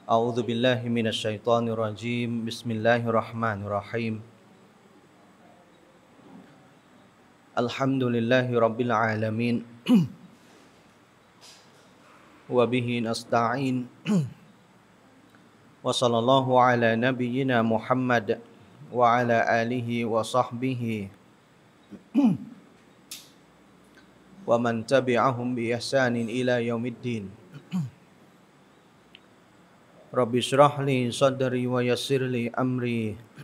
أعوذ بالله من الشيطان الرجيم بسم الله الرحمن الرحيم الحمد لله رب العالمين وبه نستعين وصلى الله على نبينا محمد وعلى آله وصحبه ومن تبعهم بإحسان إلى يوم الدين رب اشرح لي صدري ويسر لي أمري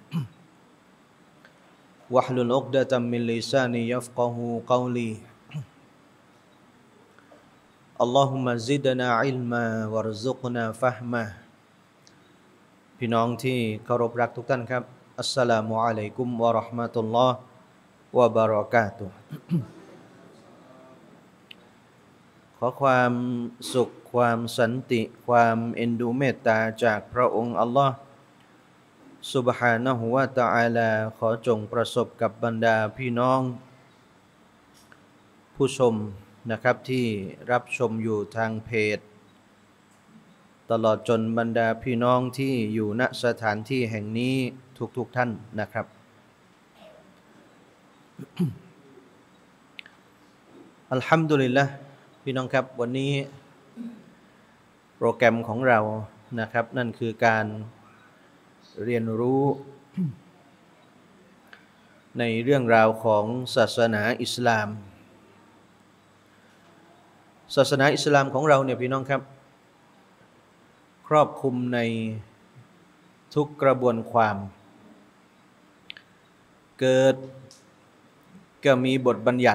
واحلل عقدة من لساني يفقه قولي اللهم زدنا علما وارزقنا فهما พี่น้องที่เคารพรักทุกท่านครับอัสสลามุอะลัยกุมวะเราะห์มะตุลลอฮ์วะบะเราะกาตุฮ์ขอความสุขความสันติความเอ็นดูเมตตาจากพระองค์อัลลอฮ์ซุบฮานะฮูวะตะอาลาขอจงประสบกับบรรดาพี่น้องผู้ชมนะครับที่รับชมอยู่ทางเพจตลอดจนบรรดาพี่น้องที่อยู่ณสถานที่แห่งนี้ทุกท่านนะครับอัลฮัมดุลิลละห์พี่น้องครับวันนี้โปรแกรมของเรานะครับนั่นคือการเรียนรู้ในเรื่องราวของศาสนาอิสลามศาสนาอิสลามของเราเนี่ยพี่น้องครับครอบคลุมในทุกกระบวนความเกิดก็มีบทบัญญัติ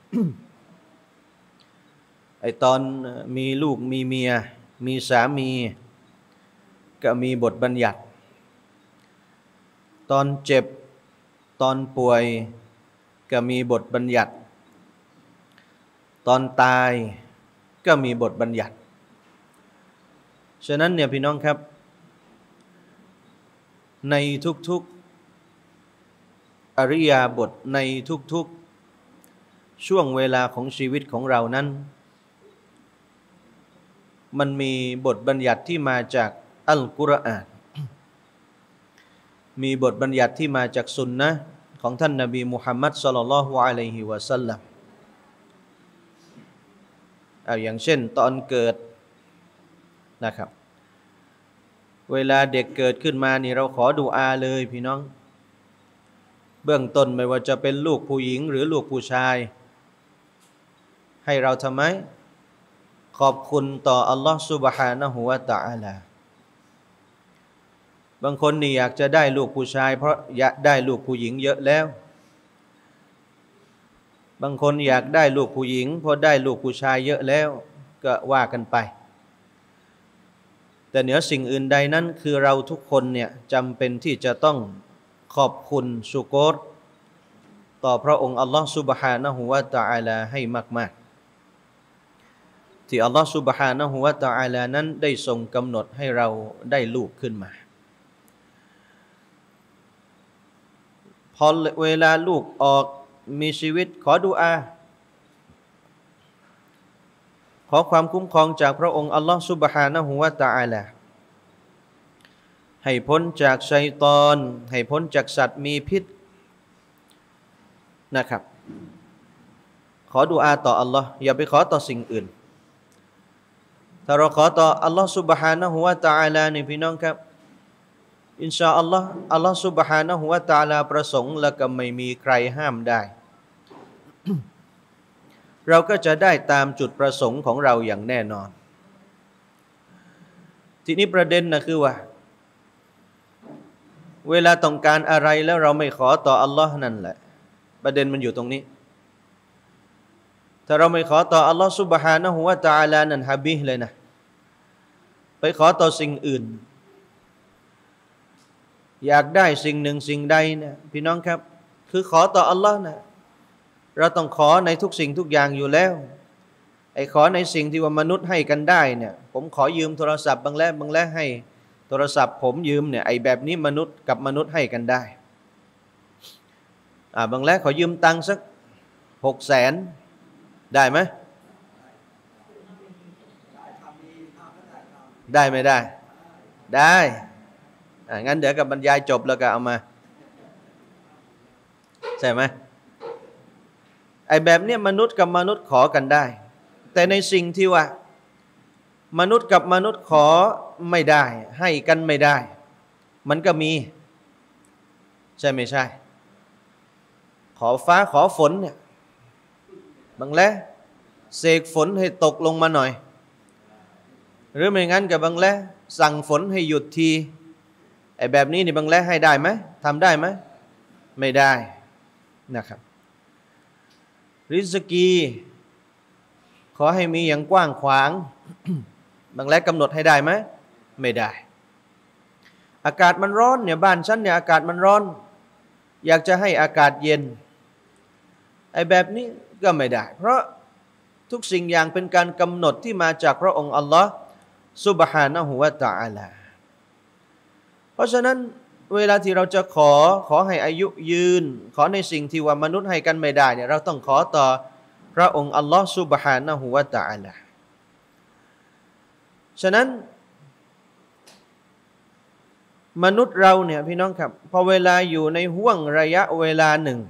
ไอตอนมีลูกมีเมียมีสามีก็มีบทบัญญัติตอนเจ็บตอนป่วยก็มีบทบัญญัติตอนตายก็มีบทบัญญัติฉะนั้นเนี่ยพี่น้องครับในทุกๆอริยาบทในทุกๆช่วงเวลาของชีวิตของเรานั้นมันมีบทบัญญัติที่มาจากอัลกุรอานมีบทบัญญัติที่มาจากสุนนะห์ของท่านนบีมุฮัมมัดศ็อลลัลลอฮุอะลัยฮิวะซัลลัมอย่างเช่นตอนเกิดนะครับเวลาเด็กเกิดขึ้นมานี่เราขอดุอาเลยพี่น้องเบื้องต้นไม่ว่าจะเป็นลูกผู้หญิงหรือลูกผู้ชายให้เราทำไมขอบคุณต่ออัลลอฮฺซุบฮานะฮูวะตะอาลาบางคนนี่อยากจะได้ลูกผู้ชายเพราะอยากได้ลูกผู้หญิงเยอะแล้วบางคนอยากได้ลูกผู้หญิงเพราะได้ลูกผู้ชายเยอะแล้วก็ว่ากันไปแต่เหนือสิ่งอื่นใดนั้นคือเราทุกคนเนี่ยจำเป็นที่จะต้องขอบคุณชุกรต่อพระองค์อัลลอฮฺซุบฮานะฮูวะตะอาลาให้มากๆที่อัลลอฮฺซุบฮานะฮูวะตะอาลานั้นได้ทรงกำหนดให้เราได้ลูกขึ้นมาพอเวลาลูกออกมีชีวิตขอดุอาขอความคุ้มครองจากพระองค์อัลลอฮฺซุบฮานะฮูวะตะอาลาให้พ้นจากชัยฏอนให้พ้นจากสัตว์มีพิษนะครับขอดุอาต่ออัลลอฮ์อย่าไปขอต่อสิ่งอื่นถ้าเราขอต่ออัลลอฮ์ซุบฮานะฮูวะตะอาลานี่พี่น้องครับอินชาอัลลอฮ์อัลลอฮ์ซุบฮานะฮูวะตะอาลาประสงค์แล้วก็ไม่มีใครห้ามได้ เราก็จะได้ตามจุดประสงค์ของเราอย่างแน่นอนทีนี้ประเด็นนะคือว่าเวลาต้องการอะไรแล้วเราไม่ขอต่ออัลลอฮ์นั่นแหละประเด็นมันอยู่ตรงนี้ถ้าเราไม่ขอต่ออัลลอฮ์ซุบฮานะฮูวะตะอาลานั่นฮะบิฮเลยนะไปขอต่อสิ่งอื่นอยากได้สิ่งหนึ่งสิ่งใดเนี่ยพี่น้องครับคือขอต่ออัลลอฮ์นะเราต้องขอในทุกสิ่งทุกอย่างอยู่แล้วไอ้ขอในสิ่งที่ว่ามนุษย์ให้กันได้เนี่ยผมขอยืมโทรศัพท์บางแล้วให้โทรศัพท์ผมยืมเนี่ยไอ้แบบนี้มนุษย์กับมนุษย์ให้กันได้บางแล้วขอยืมตังค์สัก600,000ได้ไหมได้ไม่ได้ได้งั้นเดี๋ยวกับบรรยายจบแล้วก็เอามาใช่ไหมไอ้แบบนี้มนุษย์กับมนุษย์ขอกันได้แต่ในสิ่งที่ว่ามนุษย์กับมนุษย์ขอไม่ได้ให้กันไม่ได้มันก็มีใช่ไม่ใช่ขอฟ้าขอฝนเนี่ยบางแล้วเสกฝนให้ตกลงมาหน่อยหรือไม่งั้นกับบางแล้วสั่งฝนให้หยุดทีไอ้แบบนี้นี่บางแล้วให้ได้ไหมทำได้ไหมไม่ได้นะครับริสกีขอให้มีอย่างกว้างขวาง บางแล้วกำหนดให้ได้ไหมไม่ได้อากาศมันร้อนเนี่ยบ้านฉันเนี่ยอากาศมันร้อนอยากจะให้อากาศเย็นไอ้แบบนี้ก็ไม่ได้เพราะทุกสิ่งอย่างเป็นการกำหนดที่มาจากพระองค์อัลลอฮ์ซุบฮานะฮูวะตะอาลาเพราะฉะนั้นเวลาที่เราจะขอให้อายุยืนขอในสิ่งที่ว่ามนุษย์ให้กันไม่ได้เนี่ยเราต้องขอต่อพระองค์อัลลอฮ์ซุบฮานะฮูวะตะอาลาฉะนั้นมนุษย์เราเนี่ยพี่น้องครับพอเวลาอยู่ในห่วงระยะเวลาหนึ่ง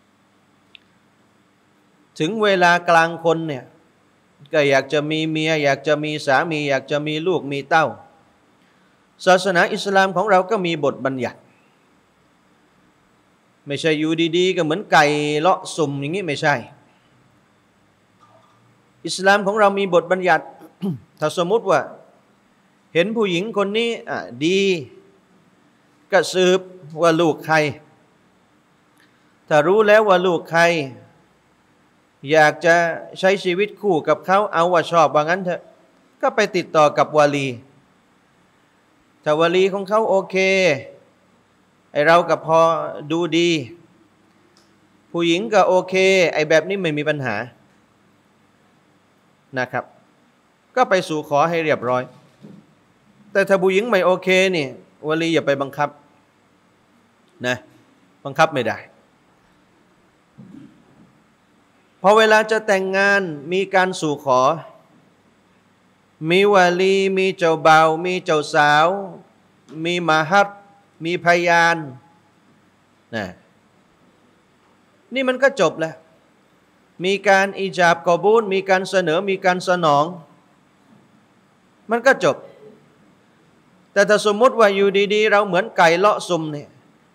ถึงเวลากลางคนเนี่ยก็อยากจะมีเมียอยากจะมีสามีอยากจะมีลูกมีเต้าศาสนาอิสลามของเราก็มีบทบัญญัติไม่ใช่อยู่ดีๆก็เหมือนไก่เลาะสุ่มอย่างนี้ไม่ใช่อิสลามของเรามีบทบัญญัติ ถ้าสมมุติว่าเห็นผู้หญิงคนนี้ดีก็สืบว่าลูกใครถ้ารู้แล้วว่าลูกใครอยากจะใช้ชีวิตคู่กับเขาเอาว่าชอบว่างั้นเถอะก็ไปติดต่อกับวาลีถ้าวาลีของเขาโอเคไอเราก็พอดูดีผู้หญิงก็โอเคไอแบบนี้ไม่มีปัญหานะครับก็ไปสู่ขอให้เรียบร้อยแต่ถ้าผู้หญิงไม่โอเคนี่วาลีอย่าไปบังคับนะบังคับไม่ได้พอเวลาจะแต่งงานมีการสู่ขอมีวาลีมีเจ้าบ่าวมีเจ้าสาวมีมหัรมีพยานนะนี่มันก็จบแล้วมีการอิจาบกอบูลมีการเสนอมีการสนองมันก็จบแต่ถ้าสมมุติว่าอยู่ดีๆเราเหมือนไก่เลาะซุ่มเนี่ย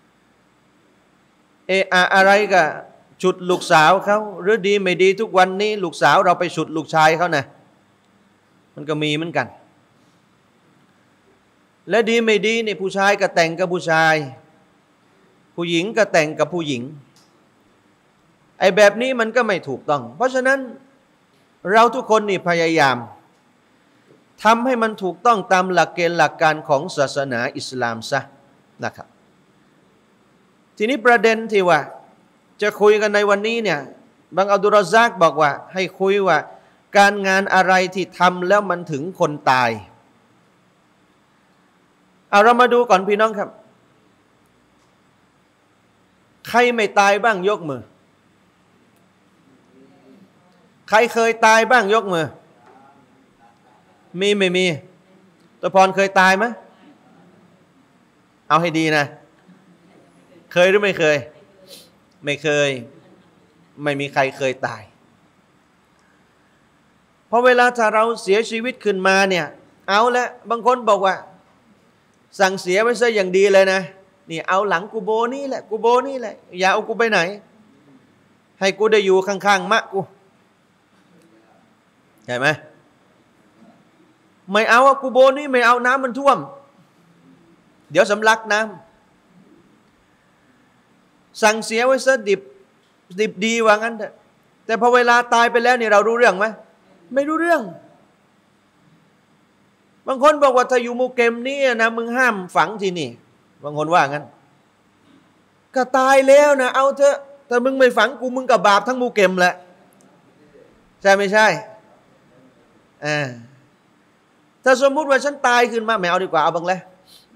อะไรก็ฉุดลูกสาวเขาหรือดีไม่ดีทุกวันนี้ลูกสาวเราไปฉุดลูกชายเขานะมันก็มีเหมือนกันและดีไม่ดีเนี่ยผู้ชายก็แต่งกับผู้ชายผู้หญิงก็แต่งกับผู้หญิงไอ้แบบนี้มันก็ไม่ถูกต้องเพราะฉะนั้นเราทุกคนนี่พยายามทำให้มันถูกต้องตามหลักเกณฑ์หลักการของศาสนาอิสลามซะนะครับทีนี้ประเด็นที่ว่าจะคุยกันในวันนี้เนี่ยบางอับดุลรอซากบอกว่าให้คุยว่าการงานอะไรที่ทำแล้วมันถึงคนตายเอาเรามาดูก่อนพี่น้องครับใครไม่ตายบ้างยกมือใครเคยตายบ้างยกมือมีไม่มีตัวพรเคยตายไหมเอาให้ดีนะเคยหรือไม่เคยไม่เคยไม่มีใครเคยตายเพราะเวลาถ้าเราเสียชีวิตขึ้นมาเนี่ยเอาละบางคนบอกว่าสั่งเสียไว้ซะอย่างดีเลยนะนี่เอาหลังกูโบนี่แหละกูโบนี่แหละอย่าเอากูไปไหนให้กูได้อยู่ข้างๆมะกูใช่ไหมไม่เอากูโบนี่ไม่เอาน้ำมันท่วมเดี๋ยวสำลักน้ำสั่งเสียไว้ซะดิบดีว่างั้นแต่พอเวลาตายไปแล้วนี่เรารู้เรื่องไหมไม่รู้เรื่องบางคนบอกว่าถ้าอยู่มูเกมนี่นะมึงห้ามฝังที่นี่บางคนว่างั้นก็ตายแล้วนะเอาเถอะถ้ามึงไม่ฝังกูมึงกับบาปทั้งมูเกมแหละใช่ไม่ใช่ถ้าสมมุติว่าฉันตายขึ้นมาไม่เอาดีกว่าเอาบางแล้ว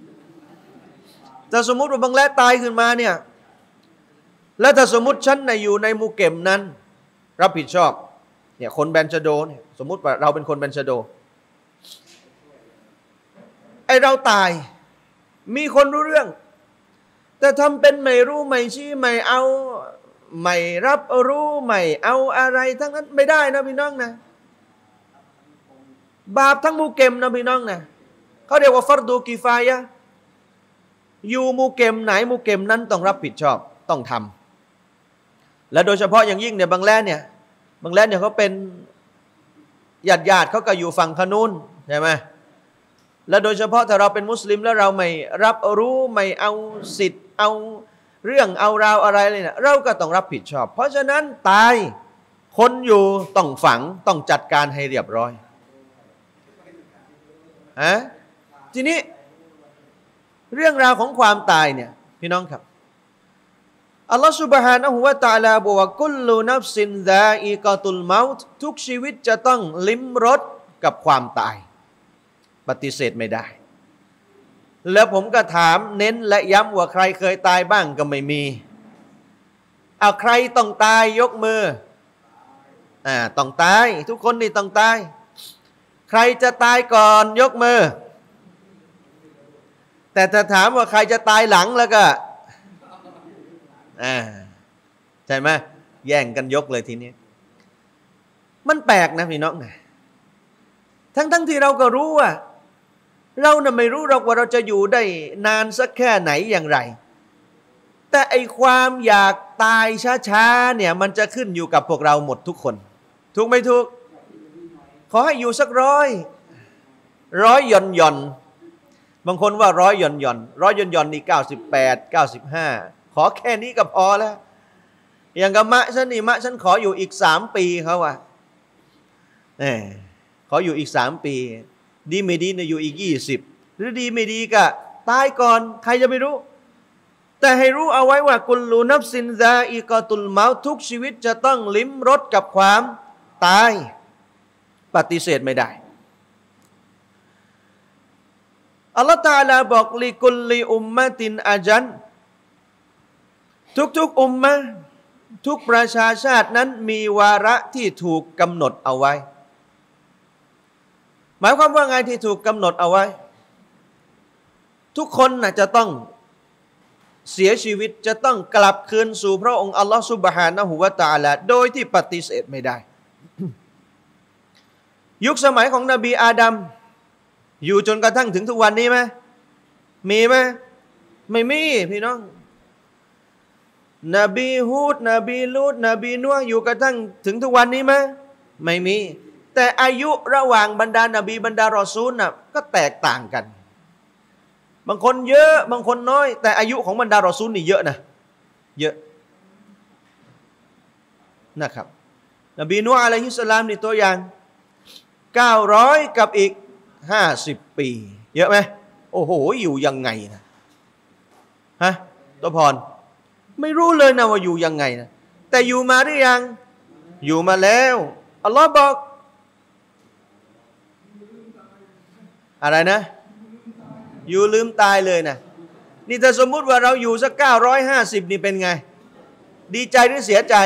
ถ้าสมมุติว่าบางแล้วตายขึ้นมาเนี่ยแล้วถ้าสมมุติฉันอยู่ในมูเกมนั้นรับผิดชอบเนี่ยคนแบนชโดเนี่ยสมมุติว่าเราเป็นคนแบนชโดไอเราตายมีคนรู้เรื่องแต่ทำเป็นไม่รู้ไม่ชี้ไม่เอาไม่รับรู้ไม่เอาอะไรทั้งนั้นไม่ได้นะพี่น้องนะบาปทั้งมูเก็มนะพี่น้องนะเขาเรียกว่าฟัรดูกิฟายะอยู่มูเก็มไหนมูเก็มนั้นต้องรับผิดชอบต้องทำและโดยเฉพาะอย่างยิ่งเนี่ยบางแลนเนี่ยเขาเป็นญาติเขาก็อยู่ฝั่งขนูนใช่ไหมและโดยเฉพาะถ้าเราเป็นมุสลิมแล้วเราไม่รับรู้ไม่เอาสิทธิ์เอาเรื่องเอาราวอะไรเลยนะเราก็ต้องรับผิดชอบเพราะฉะนั้นตายคนอยู่ต้องฝังต้องจัดการให้เรียบร้อยทีนี้เรื่องราวของความตายเนี่ยพี่น้องครับอัลลอฮฺ سبحانه และ تعالى บอกว่ากุลลุนัฟซินซาอิกะตุลเมาต์ทุกชีวิตจะต้องลิ้มรสกับความตายปฏิเสธไม่ได้แล้วผมก็ถามเน้นและย้ำว่าใครเคยตายบ้างก็ไม่มีเอาใครต้องตายยกมือต้องตายทุกคนนี่ต้องตายใครจะตายก่อนยกมือแต่ถ้าถามว่าใครจะตายหลังแล้วก็ใช่ไหมแย่งกันยกเลยทีนี้มันแปลกนะพี่น้องนะทั้งที่เราก็รู้ว่าเราน่ะไม่รู้หรอกว่าเราจะอยู่ได้นานสักแค่ไหนอย่างไรแต่ไอความอยากตายช้าๆเนี่ยมันจะขึ้นอยู่กับพวกเราหมดทุกคนถูกไหมถูกขอให้อยู่สักร้อยหย่อนบางคนว่าร้อยหย่อนนี่98 95ขอแค่นี้ก็พอแล้วอย่างกับมะฉันขออยู่อีก3 ปีเขาว่าขออยู่อีก3 ปีดีไม่ดีเนี่ยอยู่อีก20หรือดีไม่ดีก็ตายก่อนใครจะไม่รู้แต่ให้รู้เอาไว้ว่ากุลลูนัฟซินซาอิกะตุลเมาต์ทุกชีวิตจะต้องลิ้มรสกับความตายปฏิเสธไม่ได้อัลลอฮฺตะอาลาบอกลิกุลลิอุมมะตินอาจันทุกอุมมะทุกประชาชาตินั้นมีวาระที่ถูกกำหนดเอาไว้หมายความว่าไงที่ถูกกำหนดเอาไว้ทุกคนน่ะจะต้องเสียชีวิตจะต้องกลับคืนสู่พระองค์อัลลอฮฺซุบฮานะฮูวะตะอาลาโดยที่ปฏิเสธไม่ได้ ยุคสมัยของนบีอาดัมอยู่จนกระทั่งถึงทุกวันนี้ไหมมีไหมไม่มีพี่น้องนบีฮูดนบีลูดนบีนัวอยู่กระทั่งถึงทุกวันนี้ไหมไม่มีแต่อายุระหว่างบรรดานบีบรรดารอซูลน่ะก็แตกต่างกันบางคนเยอะบางคนน้อยแต่อายุของบรรดารอซูลนี่เยอะนะเยอะนะครับนบีนัวอะลัยฮิสสลามนี่ตัวอย่าง900กับอีก50 ปีเยอะไหมโอ้โหอยู่ยังไงนะตัวพรไม่รู้เลยนะว่าอยู่ยังไงนะแต่อยู่มาหรือยังอยู่มาแล้วอัลลอฮ์บอกอะไรนะอยู่ลืมตายเลยนะนี่ถ้าสมมุติว่าเราอยู่สัก950นี่เป็นไงดีใจหรือเสียใจ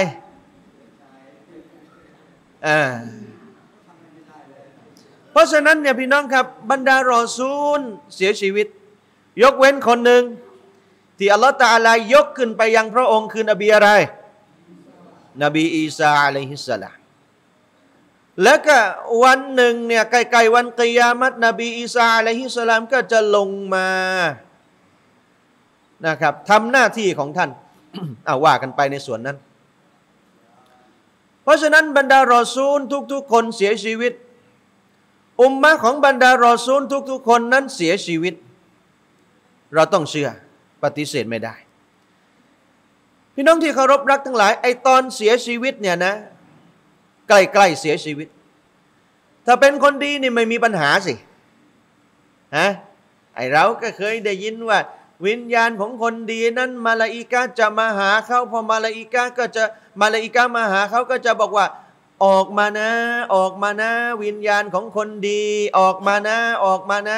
เพราะฉะนั้นเนี่ยพี่น้องครับบรรดารอซูลเสียชีวิตยกเว้นคนหนึ่งที่อัลลอฮฺตะอาลายกขึ้นไปยังพระองค์คือนบีอะไรนบีอีสาอะลัยฮิสสลามแล้วก็วันหนึ่งเนี่ยใกล้ๆวันกิยามัตนบีอีสาอะลัยฮิสสลามก็จะลงมานะครับทำหน้าที่ของท่าน ว่ากันไปในส่วนนั้นเพราะฉะนั้นบรรดารอซูลทุกๆคนเสียชีวิตอุมมะของบรรดารอซูลทุกๆคนนั้นเสียชีวิตเราต้องเชื่อปฏิเสธไม่ได้พี่น้องที่เคารพรักทั้งหลายไอตอนเสียชีวิตเนี่ยนะใกล้ๆเสียชีวิตถ้าเป็นคนดีนี่ไม่มีปัญหาสิไอเราก็เคยได้ยินว่าวิญญาณของคนดีนั้นมาลาอิกะฮ์จะมาหาเขาพอมาลาอิกะฮ์มาหาเขาก็จะบอกว่าออกมานะวิญญาณของคนดีออกมานะ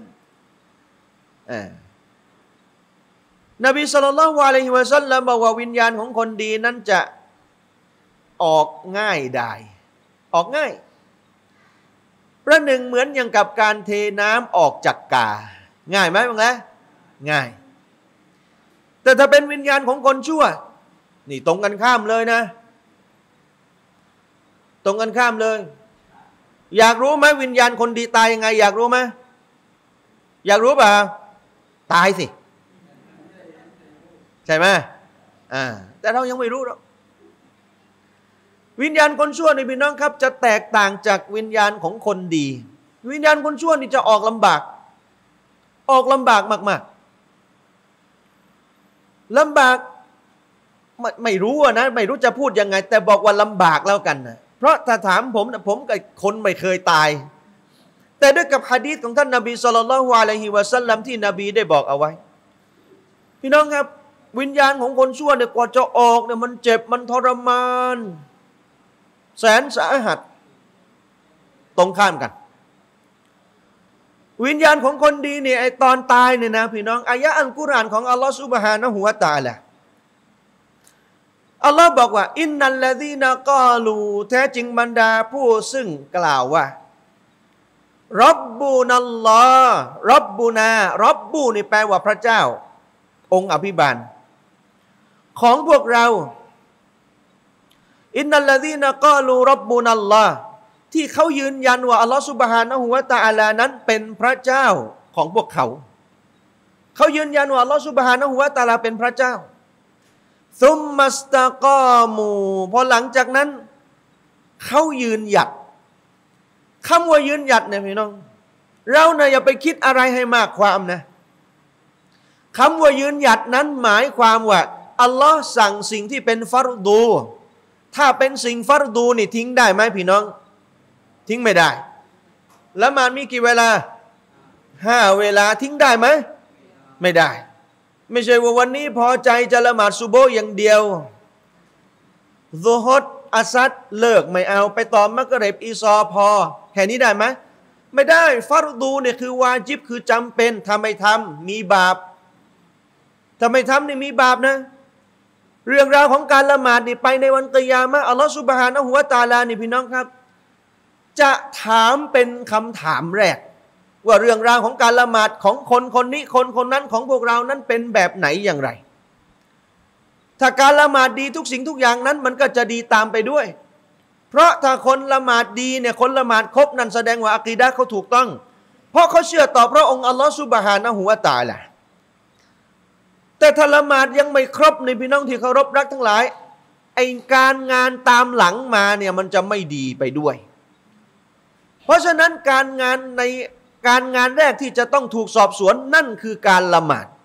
นบีศ็อลลัลลอฮุอะลัยฮิวะซัลลัมบอกว่าวิญญาณของคนดีนั้นจะออกง่ายได้ออกง่ายประหนึ่งเหมือนอย่างกับการเทน้ำออกจากกาง่ายไหมบ้างแล้วง่าย แต่ถ้าเป็นวิญญาณของคนชั่วนี่ตรงกันข้ามเลยนะตรงกันข้ามเลยอยากรู้ไหมวิญญาณคนดีตายยังไงอยากรู้ไหมอยากรู้ป่ะตายสิใช่ไหมแต่เรายังไม่รู้หรอกวิญญาณคนชั่วนี่พี่น้องครับจะแตกต่างจากวิญญาณของคนดีวิญญาณคนชั่วนี่จะออกลำบากมากๆลำบากไม่รู้นะไม่รู้จะพูดยังไงแต่บอกว่าลำบากแล้วกันนะเพราะถ้าถามผมนะผมกับคนไม่เคยตายแต่ด้วยกับหะดีษของท่านนบีศ็อลลัลลอฮุอะลัยฮิวะซัลลัมที่นบีได้บอกเอาไว้พี่น้องครับวิญญาณของคนชั่วเนี่ยกว่าจะออกเนี่ยมันเจ็บมันทรมานแสนสาหัสตรงข้ามกันวิญญาณของคนดีเนี่ยไอตอนตายเนี่ยนะพี่น้องอายะอัลกุรอานของอัลลอฮฺซุบฮานะฮูวะตะอาลาอัลลอฮ์บอกว่าอินนัลลซีนะกอลูแท้จริงบรรดาผู้ซึ่งกล่าวว่าร็อบบูนัลลอฮ์ร็อบบูนาร็อบบูนี่แปลว่าพระเจ้าองค์อภิบาลของพวกเราอินนัลลซีนะกอลูร็อบบูนัลลอฮ์ที่เขายืนยันว่าอัลลอฮ์ซุบฮานะฮูวะตะอาลานั้นเป็นพระเจ้าของพวกเขายืนยันว่าอัลลอฮ์ซุบฮานะฮูวะตะอาลาเป็นพระเจ้าซุมมัสตะกอมูพอหลังจากนั้นเขายืนหยัดคำว่ายืนหยัดเนี่ยพี่น้องเราเนี่ยอย่าไปคิดอะไรให้มากความนะคำว่ายืนหยัดนั้นหมายความว่าอัลลอฮ์สั่งสิ่งที่เป็นฟัรดูถ้าเป็นสิ่งฟัรดูนี่ทิ้งได้ไหมพี่น้องทิ้งไม่ได้ละหมาดมีกี่เวลา5 เวลาทิ้งได้ไหมไม่ได้ไม่ใช่ว่าวันนี้พอใจจะละหมาดซุโบห์อย่างเดียวซุฮรอัสซัดเลิกไม่เอาไปต่อมักริบอีซอพอแค่นี้ได้ไหมไม่ได้ฟัรดูเนี่ยคือวาญิบคือจำเป็นถ้าไม่ทำมีบาปถ้าไม่ทำนี่มีบาปนะเรื่องราวของการละหมาดนี่ไปในวันกิยามะฮ์อัลลอฮฺซุบฮานะฮูวะตะอาลานี่พี่น้องครับจะถามเป็นคำถามแรกว่าเรื่องราวของการละหมาดของคนคนนี้คนนั้นของพวกเรานั้นเป็นแบบไหนอย่างไรถ้าการละหมาดดีทุกสิ่งทุกอย่างนั้นมันก็จะดีตามไปด้วยเพราะถ้าคนละหมาดดีเนี่ยคนละหมาดครบนั่นแสดงว่าอะกีดะห์เขาถูกต้องเพราะเขาเชื่อต่อพระองค์อัลลอฮฺซุบฮานะฮูวะตะอาลาแต่ถ้าละหมาดยังไม่ครบในพี่น้องที่เคารพรักทั้งหลายไอการงานตามหลังมาเนี่ยมันจะไม่ดีไปด้วยเพราะฉะนั้นการงานแรกที่จะต้องถูกสอบสวนนั่นคือการละหมาด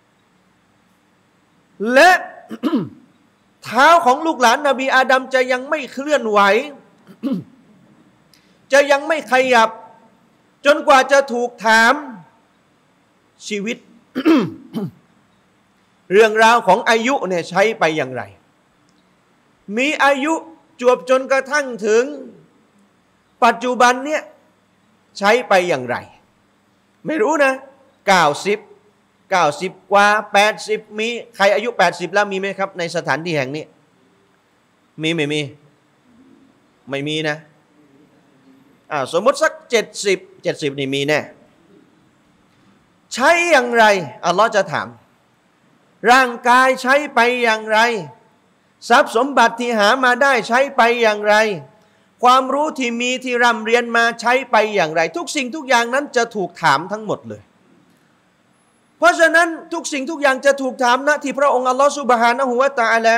และ เท้าของลูกหลานนบีอาดัมจะยังไม่เคลื่อนไหว จะยังไม่ขยับจนกว่าจะถูกถามชีวิต เรื่องราวของอายุเนี่ยใช้ไปอย่างไรมีอายุจวบจนกระทั่งถึงปัจจุบันเนี่ยใช้ไปอย่างไรไม่รู้นะ90กว่า80มีใครอายุ80แล้วมีไหมครับในสถานที่แห่งนี้มีไม่มีนะสมมติสัก70นี่มีแน่ใช้อย่างไรอัลลอฮ์จะถามร่างกายใช้ไปอย่างไรทรัพย์สมบัติที่หามาได้ใช้ไปอย่างไรความรู้ที่มีที่ร่ำเรียนมาใช้ไปอย่างไรทุกสิ่งทุกอย่างนั้นจะถูกถามทั้งหมดเลยเพราะฉะนั้นทุกสิ่งทุกอย่างจะถูกถามณที่พระองค์อัลลอฮฺซุบฮานะฮูวะตะอาลา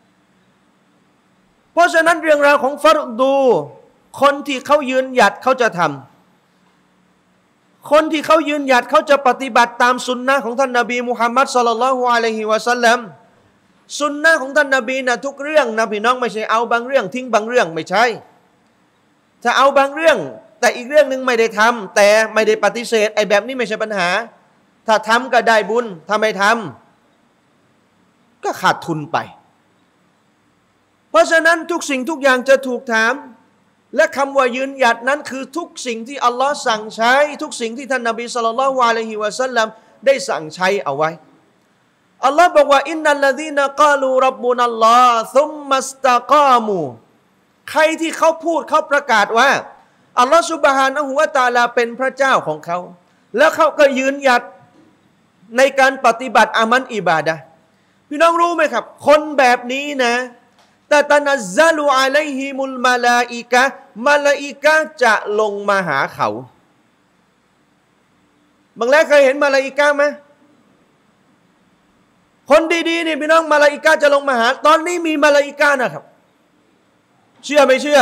เพราะฉะนั้นเรื่องราวของฟัรดูคนที่เขายืนหยัดเขาจะทำคนที่เขายืนหยัดเขาจะปฏิบัติตามสุนนะของท่านนบีมุฮัมมัดศ็อลลัลลอฮุอะลัยฮิวะซัลลัมสุนนะของท่านนบีนะทุกเรื่องนะพี่น้องไม่ใช่เอาบางเรื่องทิ้งบางเรื่องไม่ใช่ถ้าเอาบางเรื่องแต่อีกเรื่องนึงไม่ได้ทำแต่ไม่ได้ปฏิเสธไอ้แบบนี้ไม่ใช่ปัญหาถ้าทำก็ได้บุญถ้าไม่ทำก็ขาดทุนไปเพราะฉะนั้นทุกสิ่งทุกอย่างจะถูกถามและคำว่ายืนหยัดนั้นคือทุกสิ่งที่อัลลอฮ์สั่งใช้ทุกสิ่งที่ท่านนบีศ็อลลัลลอฮุอะลัยฮิวะซัลลัมได้สั่งใช้เอาไว้อัลลอฮ์บอกว่าอินนัลลซีนะกาลูร็อบบุนัลลอฮ์ซุมมัสตะกามูใครที่เขาพูดเขาประกาศว่าอัลลอฮ์ซุบฮานะฮูวะตะอาลาเป็นพระเจ้าของเขาแล้วเขาก็ยืนหยัดในการปฏิบัติอามันอิบาดะห์พี่น้องรู้ไหมครับคนแบบนี้นะตะตะนัซซะลูอะลัยฮิมุลมาลาอิกะฮ์มาลาอิกะฮ์จะลงมาหาเขาบางแล้วเคยเห็นมาลาอิกะฮ์ไหมคนดีๆนี่พี่น้องมาลาอิกะฮ์จะลงมาหาตอนนี้มีมาลาอิกะฮ์นะครับเชื่อไม่เชื่อ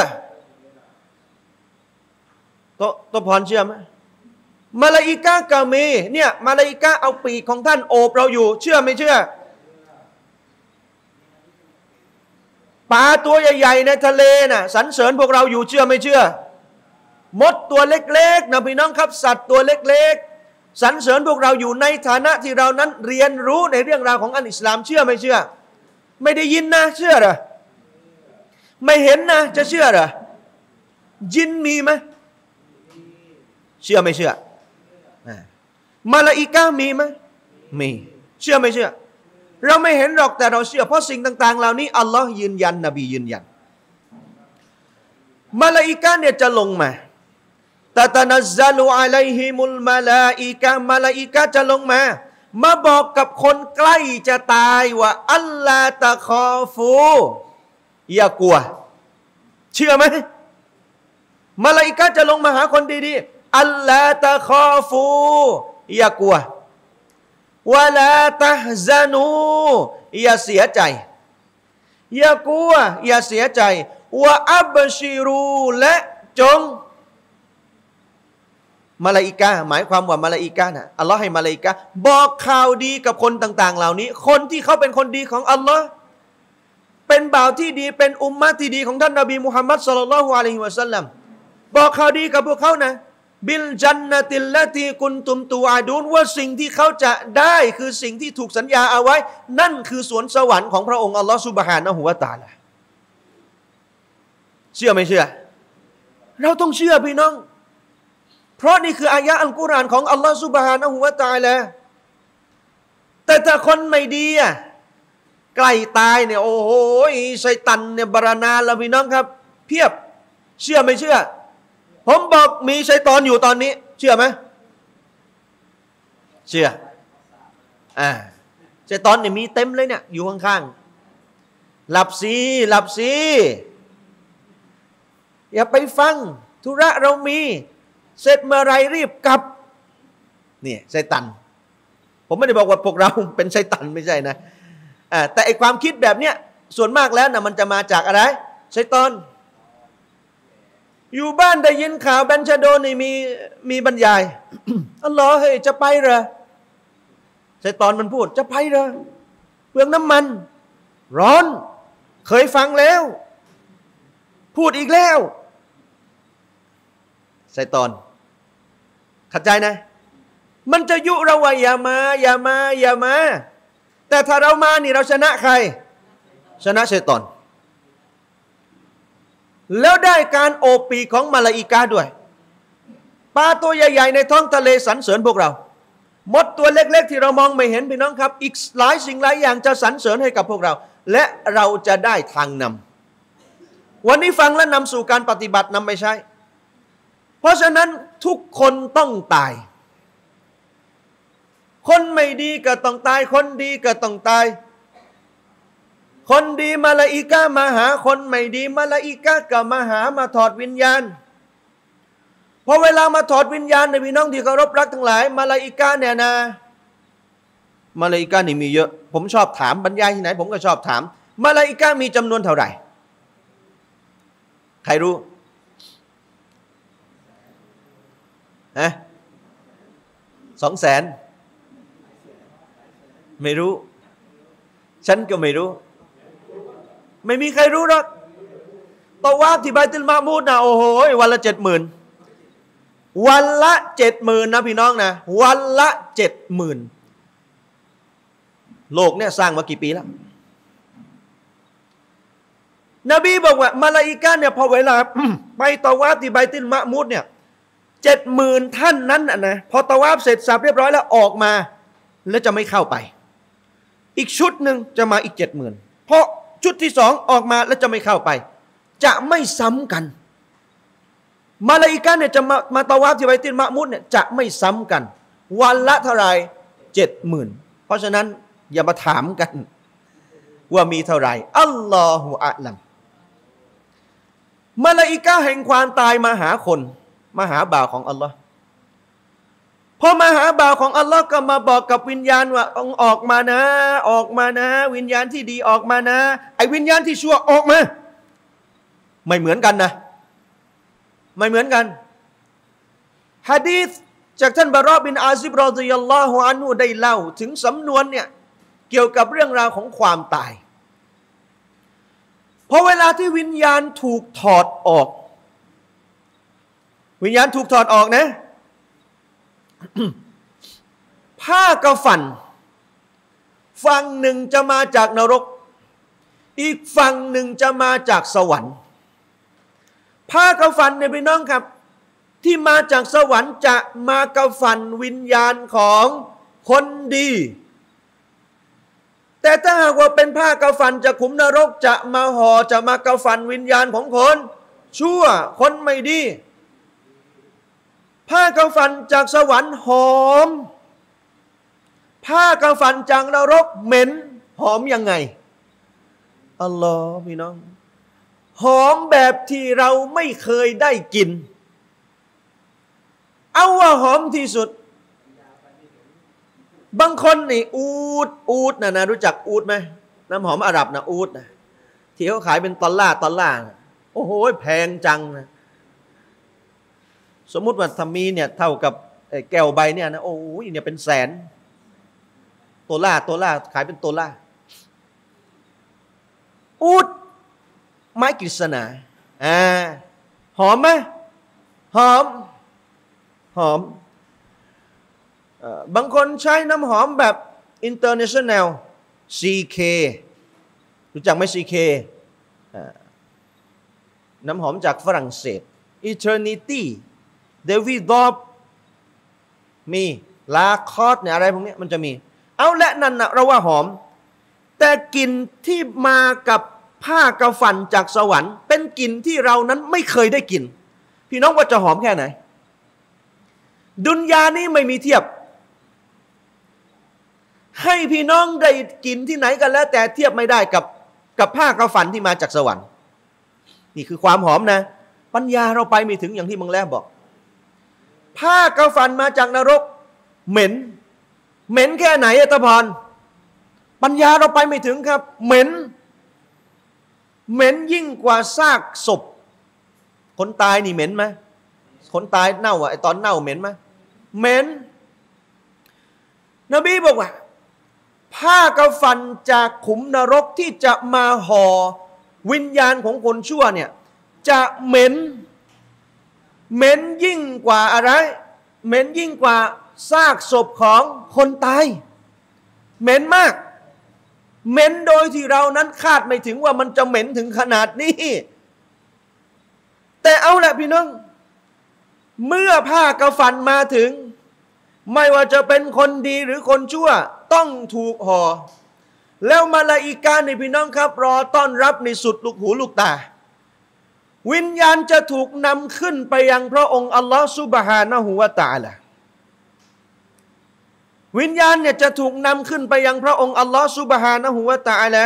ตัวพรเชื่อไหมมาลาอิกะฮ์ก็มีเนี่ยมาลาอิกะฮ์เอาปีกของท่านโอบเราอยู่เชื่อไม่เชื่อปลาตัวใหญ่ๆในทะเลน่ะสรรเสริญพวกเราอยู่เชื่อไม่เชื่อมดตัวเล็กๆนะพี่น้องครับสัตว์ตัวเล็กๆสรรเสริญพวกเราอยู่ในฐานะที่เรานั้นเรียนรู้ในเรื่องราวของอัลอิสลามเชื่อไม่เชื่อไม่ได้ยินนะเชื่อเหรอไม่เห็นนะจะเชื่อเหรอยินมีไหมเชื่อไม่เชื่อมาลาอิกะฮ์มีไหมมีเชื่อไม่เชื่อเราไม่เห็นหรอกแต่เราเชื่อเพราะสิ่งต่างๆเหล่านี้อัลลอฮ์ยืนยันนบียืนยันมาลาอิกะฮ์เนี่ยจะลงมาตะตะนัซซะลูอะลัยฮิมุลมาลาอิกะฮ์มาลาอิกะฮ์จะลงมาบอกกับคนใกล้จะตายว่าอัลลาตะคอฟูอย่ากลัวเชื่อไหมมาลาอิกะฮ์จะลงมาหาคนดีๆอัลลาตะคอฟูอย่ากลัววะลาตะฮซานูอย่าเสียใจอย่ากลัวอย่าเสียใจวะอับชิรูและจงมาลาอิกะฮ์หมายความว่ามาลาอิกะฮ์นะอัลลอฮ์ให้มาลาอิกะฮ์บอกข่าวดีกับคนต่างๆเหล่านี้คนที่เขาเป็นคนดีของอัลลอฮ์เป็นบ่าวที่ดีเป็นอุมมะที่ดีของท่านนบีมุฮัมมัดศ็อลลัลลอฮุอะลัยฮิวะซัลลัมบอกข่าวดีกับพวกเขานะบิลจันนติลละตีกุนตุมตูอาดูนว่าสิ่งที่เขาจะได้คือสิ่งที่ถูกสัญญาเอาไว้นั่นคือสวนสวรรค์ของพระองค์อัลลอฮฺซุบฮานะฮูวะตะอาลาเชื่อไม่เชื่อเราต้องเชื่อพี่น้องเพราะนี่คืออายะห์อัลกุรอานของอัลลอฮฺซุบฮานะฮูวะตะอาลาแต่ถ้าคนไม่ดีอ่ะใกล้ตายเนี่ยโอ้โหชัยฏอนเนี่ยบรรณาแล้วพี่น้องครับเพียบเชื่อไม่เชื่อผมบอกมีชัยฏอนอยู่ตอนนี้เชื่อไหมเชื่อชัยฏอนเนี่ยมีเต็มเลยเนี่ยอยู่ข้างๆหลับสิหลับสิอย่าไปฟังธุระเรามีเสร็จเมื่อไรรีบกลับนี่ชัยฏอนผมไม่ได้บอกว่าพวกเราเป็นชัยฏอนไม่ใช่นะแต่ไอความคิดแบบเนี้ยส่วนมากแล้วนะมันจะมาจากอะไรชัยฏอนอยู่บ้านได้ยินข่าวเบนชาโดนี่มีบรรยาย อัลลอฮ์เฮ้ยจะไปเหรอชัยฏอนมันพูดจะไปเหรอเปลืองน้ำมันร้อนเคยฟังแล้วพูดอีกแล้วชัยฏอนเข้าใจนะมันจะยุเราว่าอย่ามาอย่ามาอย่ามาแต่ถ้าเรามานี่เราชนะใครชนะชัยฏอนแล้วได้การโอบปีกของมาลาอิกะฮ์ด้วยปลาตัวใหญ่ๆในท้องทะเลสรรเสริญพวกเรามดตัวเล็กๆที่เรามองไม่เห็นพี่น้องครับอีกหลายสิ่งหลายอย่างจะสรรเสริญให้กับพวกเราและเราจะได้ทางนำวันนี้ฟังและนำสู่การปฏิบัตินำไปใช้เพราะฉะนั้นทุกคนต้องตายคนไม่ดีก็ต้องตายคนดีก็ต้องตายคนดีมาลาอิกะฮ์มาหาคนไม่ดีมาลาอิกะฮ์ก็มาหามาถอดวิญญาณพอเวลามาถอดวิญญาณในพี่น้องที่เคารพรักทั้งหลายมาลาอิกะฮ์เนี่ยนะมาลาอิกะฮ์นี่มีเยอะผมชอบถามบรรยายที่ไหนผมก็ชอบถามมาลาอิกะฮ์มีจำนวนเท่าไหร่ใครรู้200,000ไม่รู้ฉันก็ไม่รู้ไม่มีใครรู้หรอกตะวาฟที่บัยตุลมามูดนะโอ้โหวันละ 70,000 วันละ 70,000นะพี่น้องนะวันละ 70,000โลกเนี่ยสร้างมากี่ปีแล้วนบีบอกว่ามาลาอิกะฮ์เนี่ยพอเวลาไปตะวาฟที่บัยตุลมามูดเนี่ย 70,000 ท่านนั้นนะพอตะวาฟเสร็จสับเรียบร้อยแล้วออกมาแล้วจะไม่เข้าไปอีกชุดหนึ่งจะมาอีก 70,000 เพราะชุดที่2ออกมาแล้วจะไม่เข้าไปจะไม่ซ้ำกันมาลาอิกะฮ์เนี่ยจะมาตะวาฟที่ไบตุลมะมูดเนี่ยจะไม่ซ้ำกันวันละเท่าไหร่70,000เพราะฉะนั้นอย่ามาถามกันว่ามีเท่าไหร่อัลลอฮฺอะลัมมาลาอิกะฮ์แห่งความตายมาหาคนมาหาบ่าวของอัลลอฮ์พอมาหาบ่าวของอัลลอฮ์ก็มาบอกกับวิญญาณว่าออกมานะออกมานะวิญญาณที่ดีออกมานะไอ้วิญญาณที่ชั่วออกมาไม่เหมือนกันนะไม่เหมือนกันหะดีษจากท่านบะรอบินอาซิบรอฎิยัลลอฮุอันฮุได้เล่าถึงสำนวนเนี่ยเกี่ยวกับเรื่องราวของความตายพอเวลาที่วิญญาณถูกถอดออกวิญญาณถูกถอดออกนะ ผ้ากฟันฝั่งหนึ่งจะมาจากนรกอีกฝั่งหนึ่งจะมาจากสวรรค์ผ้ากฟันเนี่ยพี่น้องครับที่มาจากสวรรค์จะมากฟันวิญญาณของคนดีแต่ถ้าหากว่าเป็นผ้ากฟันจากขุมนรกจะมาห่อจะมากฟันวิญญาณของคนชั่วคนไม่ดีผ้ากฟันจากสวรรค์หอมผ้ากฟันจากนรกเหม็นหอมยังไงอัลลอฮ์พี่น้องหอมแบบที่เราไม่เคยได้กินเอาว่าหอมที่สุดบางคนนี่อูดนะรู้จักอูดไหมน้ำหอมอาหรับนะอูดนะที่เขาขายเป็นตอลลาร์โอ้โหแพงจังนะสมมุติว่าถ้ามีเนี่ยเท่ากับแก้วใบเนี่ยนะโอ้ยเนี่ยเป็นแสนตัวล่าขายเป็นตัวล่าอูดไม้กฤษณาหอมไหมหอมบางคนใช้น้ำหอมแบบ international CK รู้จักไหม CK น้ำหอมจากฝรั่งเศส Eternity David Dob มีลาคอสเนี่ยอะไรพวกนี้มันจะมีเอาและนั่นนะเราว่าหอมแต่กลิ่นที่มากับผ้ากฟันจากสวรรค์เป็นกลิ่นที่เรานั้นไม่เคยได้กลิ่นพี่น้องว่าจะหอมแค่ไหนดุนยานี้ไม่มีเทียบให้พี่น้องได้กินที่ไหนกันแล้วแต่เทียบไม่ได้กับผ้ากฟันที่มาจากสวรรค์นี่คือความหอมนะปัญญาเราไปไม่ถึงอย่างที่มึงแล้วบอกผ้ากฟันมาจากนรกเหม็นแค่ไหนตะพรปัญญาเราไปไม่ถึงครับเหม็นยิ่งกว่าซากศพคนตายนี่เหม็นไหมคนตายเน่าไอตอนเน่าเหม็นไหมเหม็นนบีบอกว่าผ้ากฟันจากขุมนรกที่จะมาห่อวิญญาณของคนชั่วเนี่ยจะเหม็นยิ่งกว่าอะไรเหม็นยิ่งกว่าซากศพของคนตายเหม็นมากเหม็นโดยที่เรานั้นคาดไม่ถึงว่ามันจะเหม็นถึงขนาดนี้แต่เอาแหละพี่น้องเมื่อผ้ากฟันมาถึงไม่ว่าจะเป็นคนดีหรือคนชั่วต้องถูกห่อแล้วมาลาอิกะฮ์ในพี่น้องครับรอต้อนรับในสุดลูกหูลูกตาวิญญาณจะถูกนำขึ้นไปยังพระองค์อัลลอฮฺซุบฮานะฮูวะตะอาลาวิญญาณเนี่ยจะถูกนำขึ้นไปยังพระองค์อัลลอฮฺซุบฮานะฮูวะตะอาลา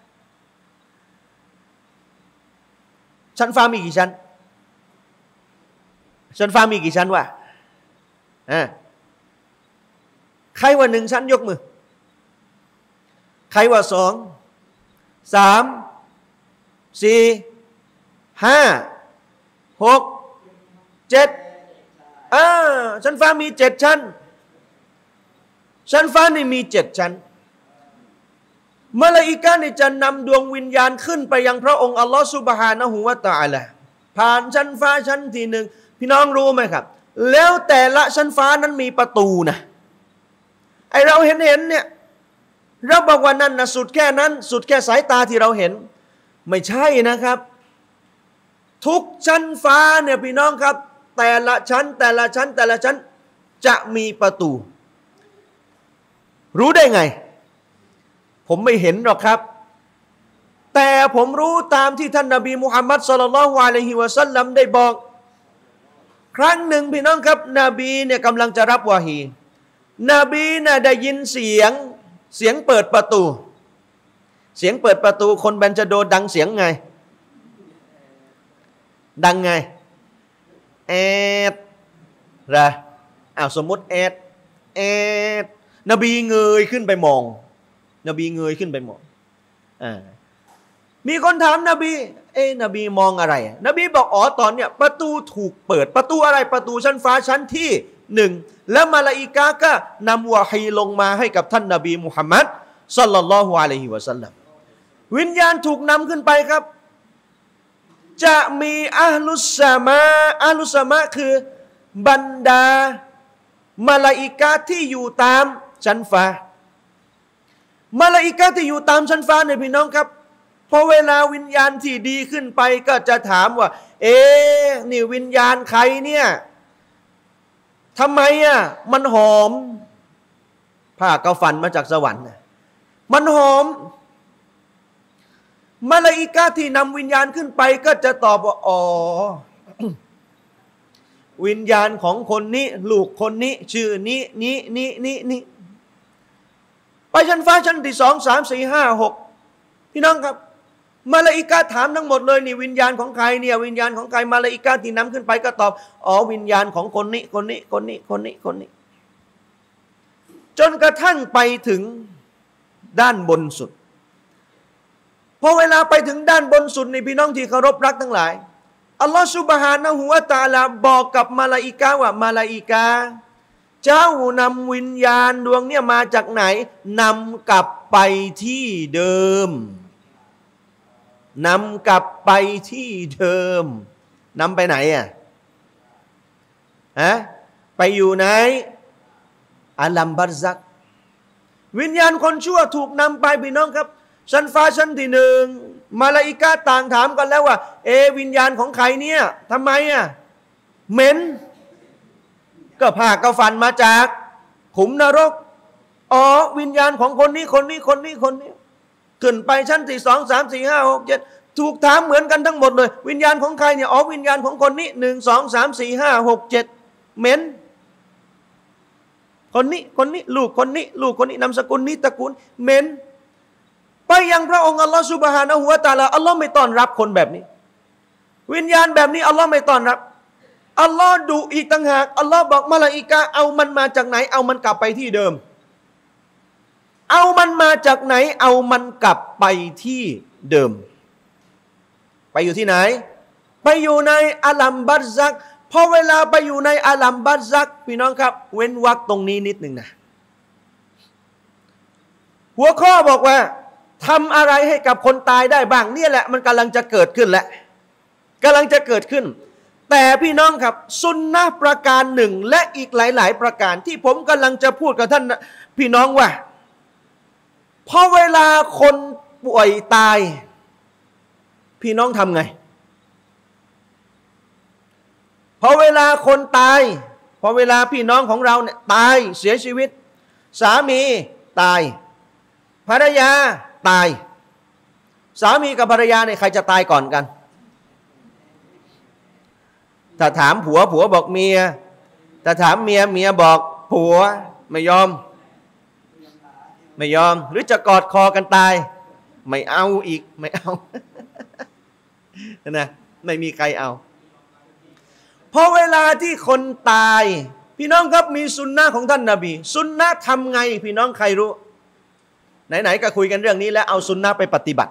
ชั้นฟ้ามีกี่ชั้นวะใครว่า1ชั้นยกมือใครว่า2 3 4 5 6 7ชั้นฟ้ามี7ชั้นชั้นฟ้านี่มี7ชั้นมลาอิกะฮ์นี่จะนำดวงวิญญาณขึ้นไปยังพระองค์อัลลอฮฺซุบฮานะฮูวะตะอาลาผ่านชั้นฟ้าชั้นที่หนึ่งพี่น้องรู้ไหมครับแล้วแต่ละชั้นฟ้านั้นมีประตูนะไอเราเห็นเนี่ยเราบอกว่านั่นนะสุดแค่นั้นสุดแค่สายตาที่เราเห็นไม่ใช่นะครับทุกชั้นฟ้าเนี่ยพี่น้องครับแต่ละชั้นจะมีประตูรู้ได้ไงผมไม่เห็นหรอกครับแต่ผมรู้ตามที่ท่านนบีมุฮัมมัดศ็อลลัลลอฮุอะลัยฮิวะซัลลัมได้บอกครั้งหนึ่งพี่น้องครับนบีเนี่ยกำลังจะรับวะฮีนบีน่ะได้ยินเสียงเปิดประตูเสียงเปิดประตูคนบันจะโดนดังเสียงไงดังไงแอดระสมมุติแอดนบีเงยขึ้นไปมองนบีเงยขึ้นไปมองมีคนถามนบีนบีมองอะไรนบีบอกตอนเนี้ยประตูถูกเปิดประตูอะไรประตูชั้นฟ้าชั้นที่หนึ่งแล้วมาลาอิกะห์ก็นำวะฮีลงมาให้กับท่านนบีมุฮัมมัดศ็อลลัลลอฮุอะลัยฮิวะซัลลัมวิญญาณถูกนำขึ้นไปครับจะมีอะห์ลุสซามะคือบรรดามาลาอิกะห์ที่อยู่ตามชั้นฟ้ามาลาอิกะห์ที่อยู่ตามชั้นฟ้าเนี่ยพี่น้องครับพอเวลาวิญญาณที่ดีขึ้นไปก็จะถามว่านี่วิญญาณใครเนี่ยทำไมมันหอมผ้ากาฟันมาจากสวรรค์มันหอมมาลาอิกะห์ที่นำวิญญาณขึ้นไปก็จะตอบว่าวิญญาณของคนนี้ลูกคนนี้ชื่อนี้ไปชั้นฟ้าชั้นที่2 3 4 5 6พี่น้องครับมาลาอิกะห์ถามทั้งหมดเลยนี่วิญญาณของใครเนี่ยวิญญาณของใครมาลาอิกะห์ที่นำขึ้นไปก็ตอบวิญญาณของคนนี้จนกระทั่งไปถึงด้านบนสุดพอเวลาไปถึงด้านบนสุดนี่พี่น้องที่เคารพรักทั้งหลายอัลลอฮฺซุบฮานะฮูวะตะอาลาบอกกับมาลาอิกะห์ว่ามาลาอิกะห์เจ้านำวิญญาณดวงเนี่ยมาจากไหนนำกลับไปที่เดิมนำกลับไปที่เดิมนำไปไหนไปอยู่ไหนอาลัมบัรซักวิญญาณคนชั่วถูกนำไปพี่น้องครับชั้นฟ้าชั้นที่1มาลาอิกะห์ต่างถามกันแล้วว่าวิญญาณของใครเนี่ยทำไมเหม็นก็ผ้ากาฟันมาจากขุมนรกวิญญาณของคนนี้ขึ้นไปชั้นที่2 3 4 5 6 7ถูกถามเหมือนกันทั้งหมดเลยวิญญาณของใครเนี่ยวิญญาณของคนนี้1 2 3 4 5 6 7เหม็นคนนี้ลูกคนนี้นามสกุลนี้ตระกูลเหม็นไปยังพระองค์อัลลอฮฺซุบฮานะฮูวะตะอาลาอัลลอฮ์ไม่ต้อนรับคนแบบนี้วิญญาณแบบนี้อัลลอฮ์ไม่ต้อนรับอัลลอฮ์ดุอีกต่างหากอัลลอฮ์บอกมาลาอิกะห์เอามันมาจากไหนเอามันกลับไปที่เดิมเอามันมาจากไหนเอามันกลับไปที่เดิมไปอยู่ที่ไหนไปอยู่ในอาลัมบัรซักพอเวลาไปอยู่ในอาลัมบัรซักพี่น้องครับเว้นวรรคตรงนี้นิดหนึ่งนะหัวข้อบอกว่าทำอะไรให้กับคนตายได้บ้างเนี่ยแหละมันกำลังจะเกิดขึ้นแล้วกำลังจะเกิดขึ้นแต่พี่น้องครับซุนนะห์ประการหนึ่งและอีกหลายๆประการที่ผมกำลังจะพูดกับท่านพี่น้องว่าพอเวลาคนป่วยตายพี่น้องทำไงพอเวลาคนตายพอเวลาพี่น้องของเราเนี่ยตายเสียชีวิตสามีตายภรรยาตายสามีกับภรรยาเนี่ยใครจะตายก่อนกันถ้าถามผัวบอกเมียถ้าถามเมียบอกผัวไม่ยอมหรือจะกอดคอกันตายไม่เอาอีกไม่เอานะไม่มีใครเอาพอเวลาที่คนตายพี่น้องครับมีสุนนะของท่านนบีสุนนะทำไงพี่น้องใครรู้ไหนๆก็คุยกันเรื่องนี้แล้วเอาสุนนะไปปฏิบัติ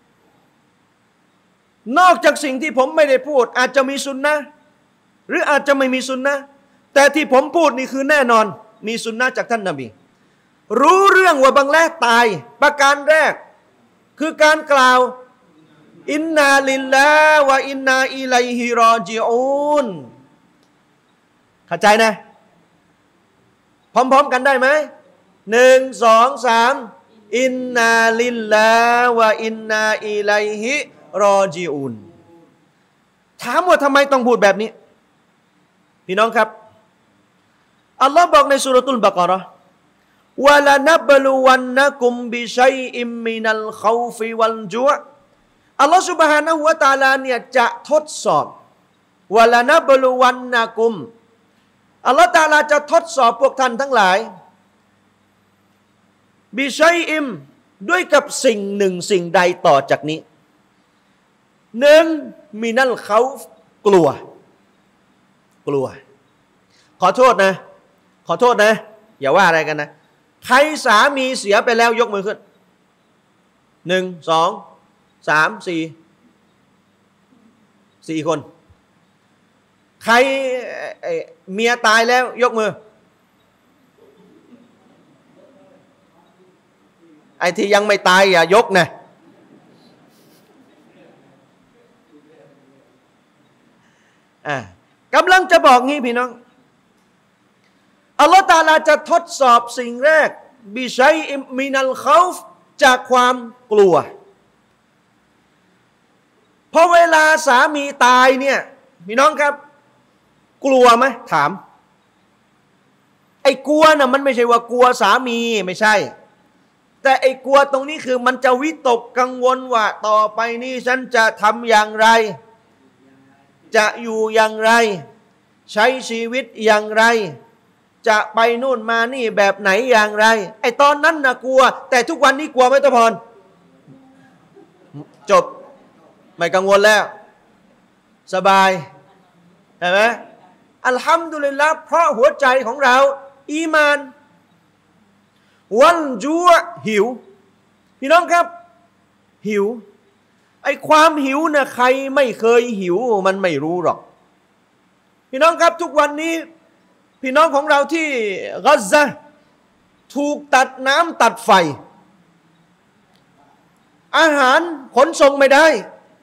นอกจากสิ่งที่ผมไม่ได้พูดอาจจะมีสุนนะหรืออาจจะไม่มีสุนนะแต่ที่ผมพูดนี่คือแน่นอนมีสุนนะจากท่านนบีรู้เรื่องว่าบังแลตายประการแรกคือการกล่าวอินนาลิลลาฮ์วะอินนาอิลัยฮิรอญิอูนเข้าใจนะพร้อมๆกันได้ไหม1 2 3อินนาลิลลาฮ์วะอินนาอิลัยฮิรอญิอูนถามว่าทำไมต้องพูดแบบนี้พี่น้องครับอัลลอฮ์บอกในซูเราะตุลบะเกาะเราะห์วะลานับลุวันนะกุมบิชัยอิมมินัลคอฟิวัลจุออัลลอฮฺซุบฮานะฮูวะตะอาลาเนี่ยจะทดสอบวะลานะบลุวันนะกุมอัลลอฮฺตะอาลาจะทดสอบพวกท่านทั้งหลายบิชัยอิมด้วยกับสิ่งหนึ่งสิ่งใดต่อจากนี้หนึ่งมินัลเขากลัวขอโทษนะอย่าว่าอะไรกันนะใครสามีเสียไปแล้วยกมือขึ้น1 2 3 4คนใครเมียตายแล้วยกมือไอ้ที่ยังไม่ตายอย่ายกนะกำลังจะบอกงี้พี่น้องอัลลอฮฺตะอาลาจะทดสอบสิ่งแรกบิชัยมินัลคอฟจากความกลัวพอเวลาสามีตายเนี่ยพี่น้องครับกลัวไหมถามไอ้กลัวน่ะมันไม่ใช่ว่ากลัวสามีไม่ใช่แต่ไอ้กลัวตรงนี้คือมันจะวิตกกังวลว่าต่อไปนี้ฉันจะทำอย่างไรจะอยู่อย่างไรใช้ชีวิตอย่างไรจะไปนู่นมานี่แบบไหนอย่างไรไอ้ตอนนั้นนะกลัวแต่ทุกวันนี้กลัวไหมตะพรจบไม่กังวลแล้วสบายเห็นไหมอัลฮัมดุลิลละห์เพราะหัวใจของเราอีมานวันจัวหิวพี่น้องครับหิวไอ้ความหิวนะใครไม่เคยหิวมันไม่รู้หรอกพี่น้องครับทุกวันนี้พี่น้องของเราที่กอซาถูกตัดน้ำตัดไฟอาหารขนส่งไม่ได้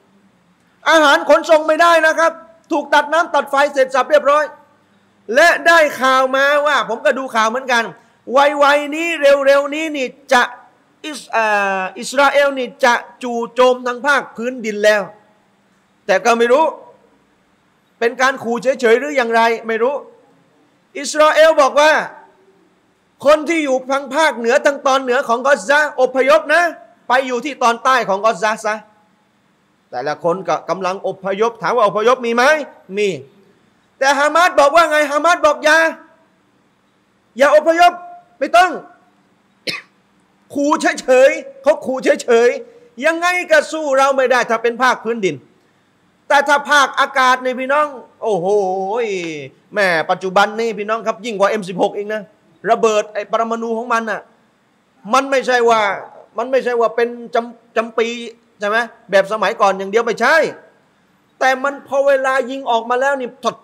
นะครับถูกตัดน้ำตัดไฟเสร็จสับเรียบร้อยและได้ข่าวมาว่าผมก็ดูข่าวเหมือนกันไวๆนี้เร็วๆนี้นี่จะอิสราเอลนี่จะจู่โจมทางภาคพื้นดินแล้วแต่ก็ไม่รู้เป็นการขู่เฉยๆหรืออย่างไรไม่รู้อิสราเอลบอกว่าคนที่อยู่ทางภาคเหนือทางตอนเหนือของกอซาอพยพนะไปอยู่ที่ตอนใต้ของกอซาซะแต่ละคนก็กำลังอพยพถามว่าอพยพมีไหมมีแต่ฮามาสบอกว่าไงฮามาสบอกอย่าอพยพไม่ต้องขู่เฉยๆเขาขู่เฉยๆยังไงก็สู้เราไม่ได้ถ้าเป็นภาคพื้นดินแต่ถ้าภาคอากาศในพี่น้องโอ้โหแม่ปัจจุบันนี่พี่น้องครับยิ่งกว่า M16 อีกนะระเบิดไอ้ปรมาณูของมันน่ะมันไม่ใช่ว่าเป็นจำปีใช่ไหมแบบสมัยก่อนอย่างเดียวไม่ใช่แต่มันพอเวลายิงออกมาแล้วนี่ถ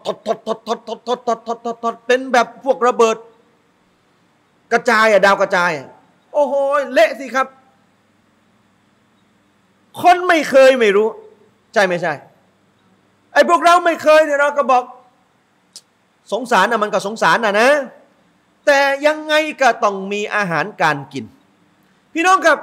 ดเป็นแบบพวกระเบิดกระจายดาวกระจายโอ้โหเละสิครับคนไม่เคยไม่รู้ใช่ไม่ใช่ไอ้พวกเราไม่เคยเนี่ยเราก็บอกสงสารนะมันก็สงสารนะแต่ยังไงก็ต้องมีอาหารการกินพี่น้องครับ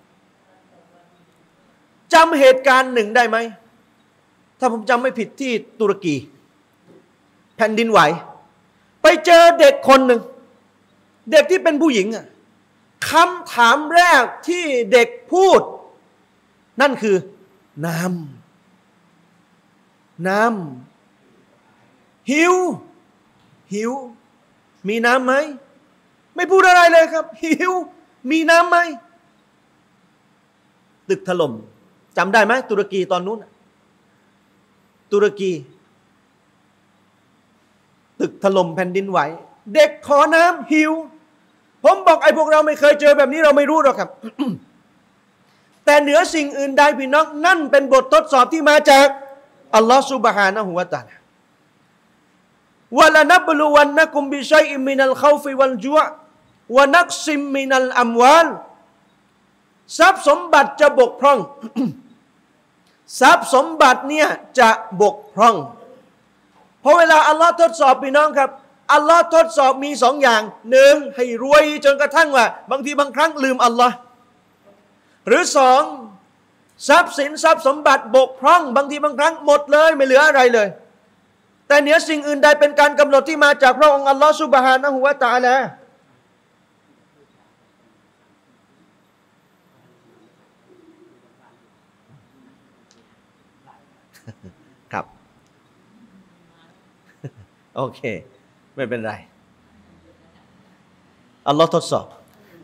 จำเหตุการณ์หนึ่งได้ไหมถ้าผมจำไม่ผิดที่ตุรกีแผ่นดินไหวไปเจอเด็กคนหนึ่งเด็กที่เป็นผู้หญิงคำถามแรกที่เด็กพูดนั่นคือน้ำหิวมีน้ำไหมไม่พูดอะไรเลยครับหิวมีน้ำไหมตึกถล่มจำได้ไหมตุรกีตอนนู้นตุรกีตึกถล่มแผ่นดินไหวเด็กขอน้ำหิวผมบอกไอ้พวกเราไม่เคยเจอแบบนี้เราไม่รู้หรอกครับ แต่เหนือสิ่งอื่นใดพี่น้องนั่นเป็นบททดสอบที่มาจากอัลลอฮฺซุบฮานะฮูวะตะอาลาวะลานับลุวันนะกุมบิชัยอิมินัลคอฟิวัลจุอวะนักซิมมินัลอัมวาลทรัพย์สมบัติจะบกพร่อง ทรัพย์สมบัติเนี่ยจะบกพร่องเพราะเวลาอัลลอฮ์ทดสอบพี่น้องครับอัลลอฮ์ทดสอบมีสองอย่างหนึ่งให้รวยจนกระทั่งว่าบางทีบางครั้งลืมอัลลอฮ์หรือสองทรัพย์สินทรัพย์สมบัติบกพร่องบางทีบางครั้งหมดเลยไม่เหลืออะไรเลยแต่เหนือสิ่งอื่นใดเป็นการกำหนดที่มาจากพระองค์อัลลอฮ์ซุบฮานะฮูวะตะอาลาครับโอเคไม่เป็นไรอัลลอฮ์ทดสอบ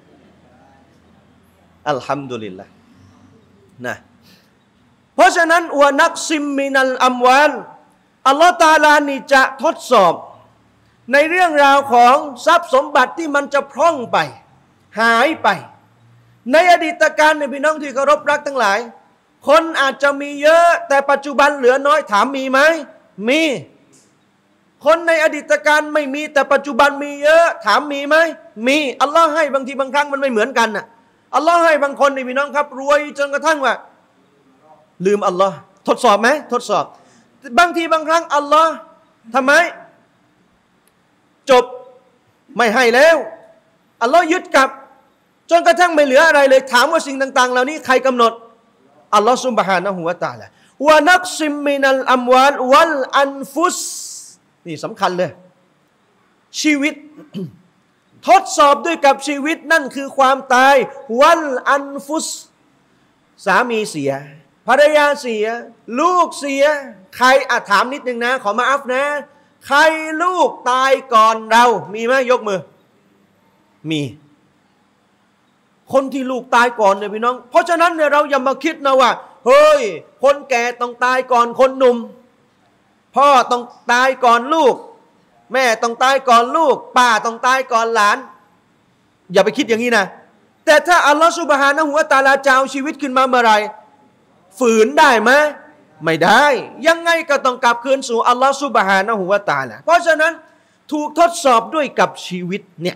อัลฮัมดุลิลละนะเพราะฉะนั้นวะนักซิมมินัลอัมวาลอัลลอฮ์ตะอาลานี่จะทดสอบในเรื่องราวของทรัพย์สมบัติที่มันจะพร่องไปหายไปในอดีตการในพี่น้องที่เคารพรักทั้งหลายคนอาจจะมีเยอะแต่ปัจจุบันเหลือน้อยถามมีไหมมีคนในอดีตการไม่มีแต่ปัจจุบันมีเยอะถามมีไหมมีอัลลอฮ์ให้บางทีบางครั้งมันไม่เหมือนกันน่ะอัลลอฮ์ให้บางคนในพี่น้องครับรวยจนกระทั่งว่าลืมอัลลอฮ์ทดสอบไหมทดสอบบางทีบางครั้งอัลลอฮ์ทำไมจบไม่ให้แล้วอัลลอฮ์ยึดกับจนกระทั่งไม่เหลืออะไรเลยถามว่าสิ่งต่างๆเหล่านี้ใครกำหนดอัลลอฮ์ซุบฮานะฮูวะตะอาลาวะนักซิมมินัลอัมวาลวัลอันฟุสนี่สำคัญเลยชีวิต ทดสอบด้วยกับชีวิตนั่นคือความตายวัลอันฟุสสามีเสียภรรยาเสียลูกเสียใครถามนิดนึงนะขอมาอัฟนะใครลูกตายก่อนเรามีไหมยกมือมีคนที่ลูกตายก่อนเนี่ยพี่น้องเพราะฉะนั้นเนี่ยเราอย่ามาคิดนะว่าเฮ้ยคนแก่ต้องตายก่อนคนหนุ่มพ่อต้องตายก่อนลูกแม่ต้องตายก่อนลูกป้าต้องตายก่อนหลานอย่าไปคิดอย่างนี้นะแต่ถ้าอัลลอฮฺซุบฮานะฮูวะตะอาลาจะเอาชีวิตขึ้นมาเมื่อไรฝืนได้ไหมไม่ได้ยังไงก็ต้องกลับคืนสู่อัลลอฮฺซุบฮานะฮูวะตะอาลาเพราะฉะนั้นถูกทดสอบด้วยกับชีวิตเนี่ย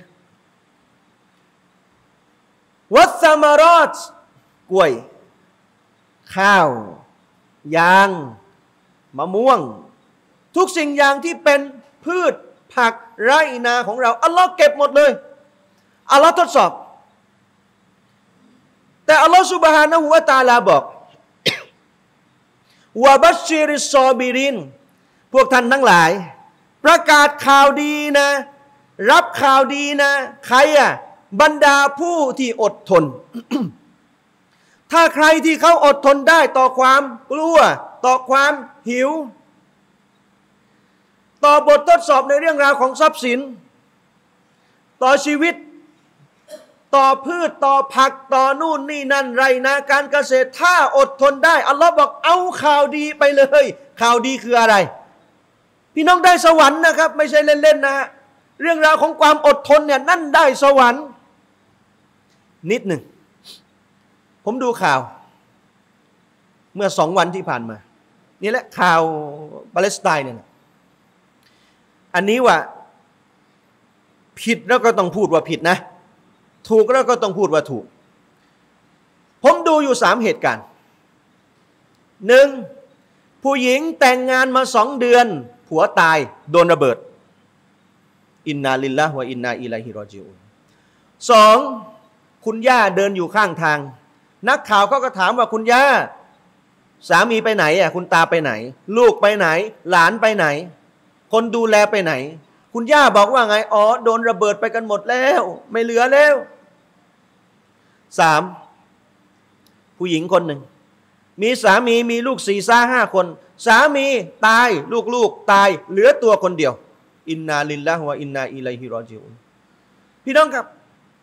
วัสมารอตกล้วยข้าวยางมะม่วงทุกสิ่งอย่างที่เป็นพืชผักไร่นาของเราอัลลอฮ์เก็บหมดเลยอัลลอฮ์ทดสอบแต่อัลลอฮ์ซุบฮานะฮูวะตะอาลาบอกวะบัชชิริสซอบิรินพวกท่านทั้งหลายประกาศข่าวดีนะรับข่าวดีนะใครบรรดาผู้ที่อดทน ถ้าใครที่เขาอดทนได้ต่อความกลัวต่อความหิวต่อบททดสอบในเรื่องราวของทรัพย์สินต่อชีวิตต่อพืชต่อผักต่อนู่นนี่นั่นไรนาการเกษตรถ้าอดทนได้อัลลอฮ์บอกเอาข่าวดีไปเลยข่าวดีคืออะไรพี่น้องได้สวรรค์นะครับไม่ใช่เล่นๆนะฮะเรื่องราวของความอดทนเนี่ยนั่นได้สวรรค์นิดหนึ่งผมดูข่าวเมื่อ2 วันที่ผ่านมานี่แหละข่าวปาเลสไตน์เนี่ยอันนี้ว่าผิดแล้วก็ต้องพูดว่าผิดนะถูกแล้วก็ต้องพูดว่าถูกผมดูอยู่3 เหตุการณ์ 1. ผู้หญิงแต่งงานมา2 เดือนผัวตายโดนระเบิดอินนาลิลลาฮ์วะอินนาอิลัยฮิรอญิอูน 2. คุณย่าเดินอยู่ข้างทางนักข่าวก็ถามว่าคุณย่าสามีไปไหนคุณตาไปไหนลูกไปไหนหลานไปไหนคนดูแลไปไหนคุณย่าบอกว่าไงอ๋อโดนระเบิดไปกันหมดแล้วไม่เหลือแล้ว 3. ผู้หญิงคนหนึ่งมีสามีมีลูก4-5 คนสามีตายลูกตายเหลือตัวคนเดียวอินนาลิลลาฮ์วะอินนาอิลัยฮิรอญิอูนพี่น้องครับ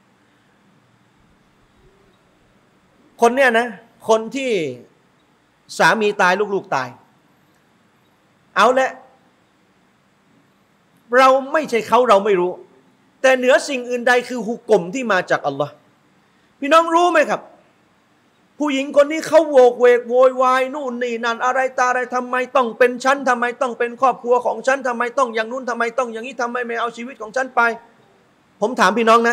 คนเนี้ยนะคนที่สามีตายลูกตายเอาละเราไม่ใช่เขาเราไม่รู้แต่เหนือสิ่งอื่นใดคือหุกกลมที่มาจากอัลลอฮ์พี่น้องรู้ไหมครับผู้หญิงคนนี้เขาโวกเวกโวยวายนู่นนี่นั่นอะไรตาอะไรทำไมต้องเป็นฉันทำไมต้องเป็นครอบครัวของฉันทำไมต้องอย่างนู้นทำไมต้องอย่างนี้ทำไมไม่เอาชีวิตของฉันไปผมถามพี่น้องนะ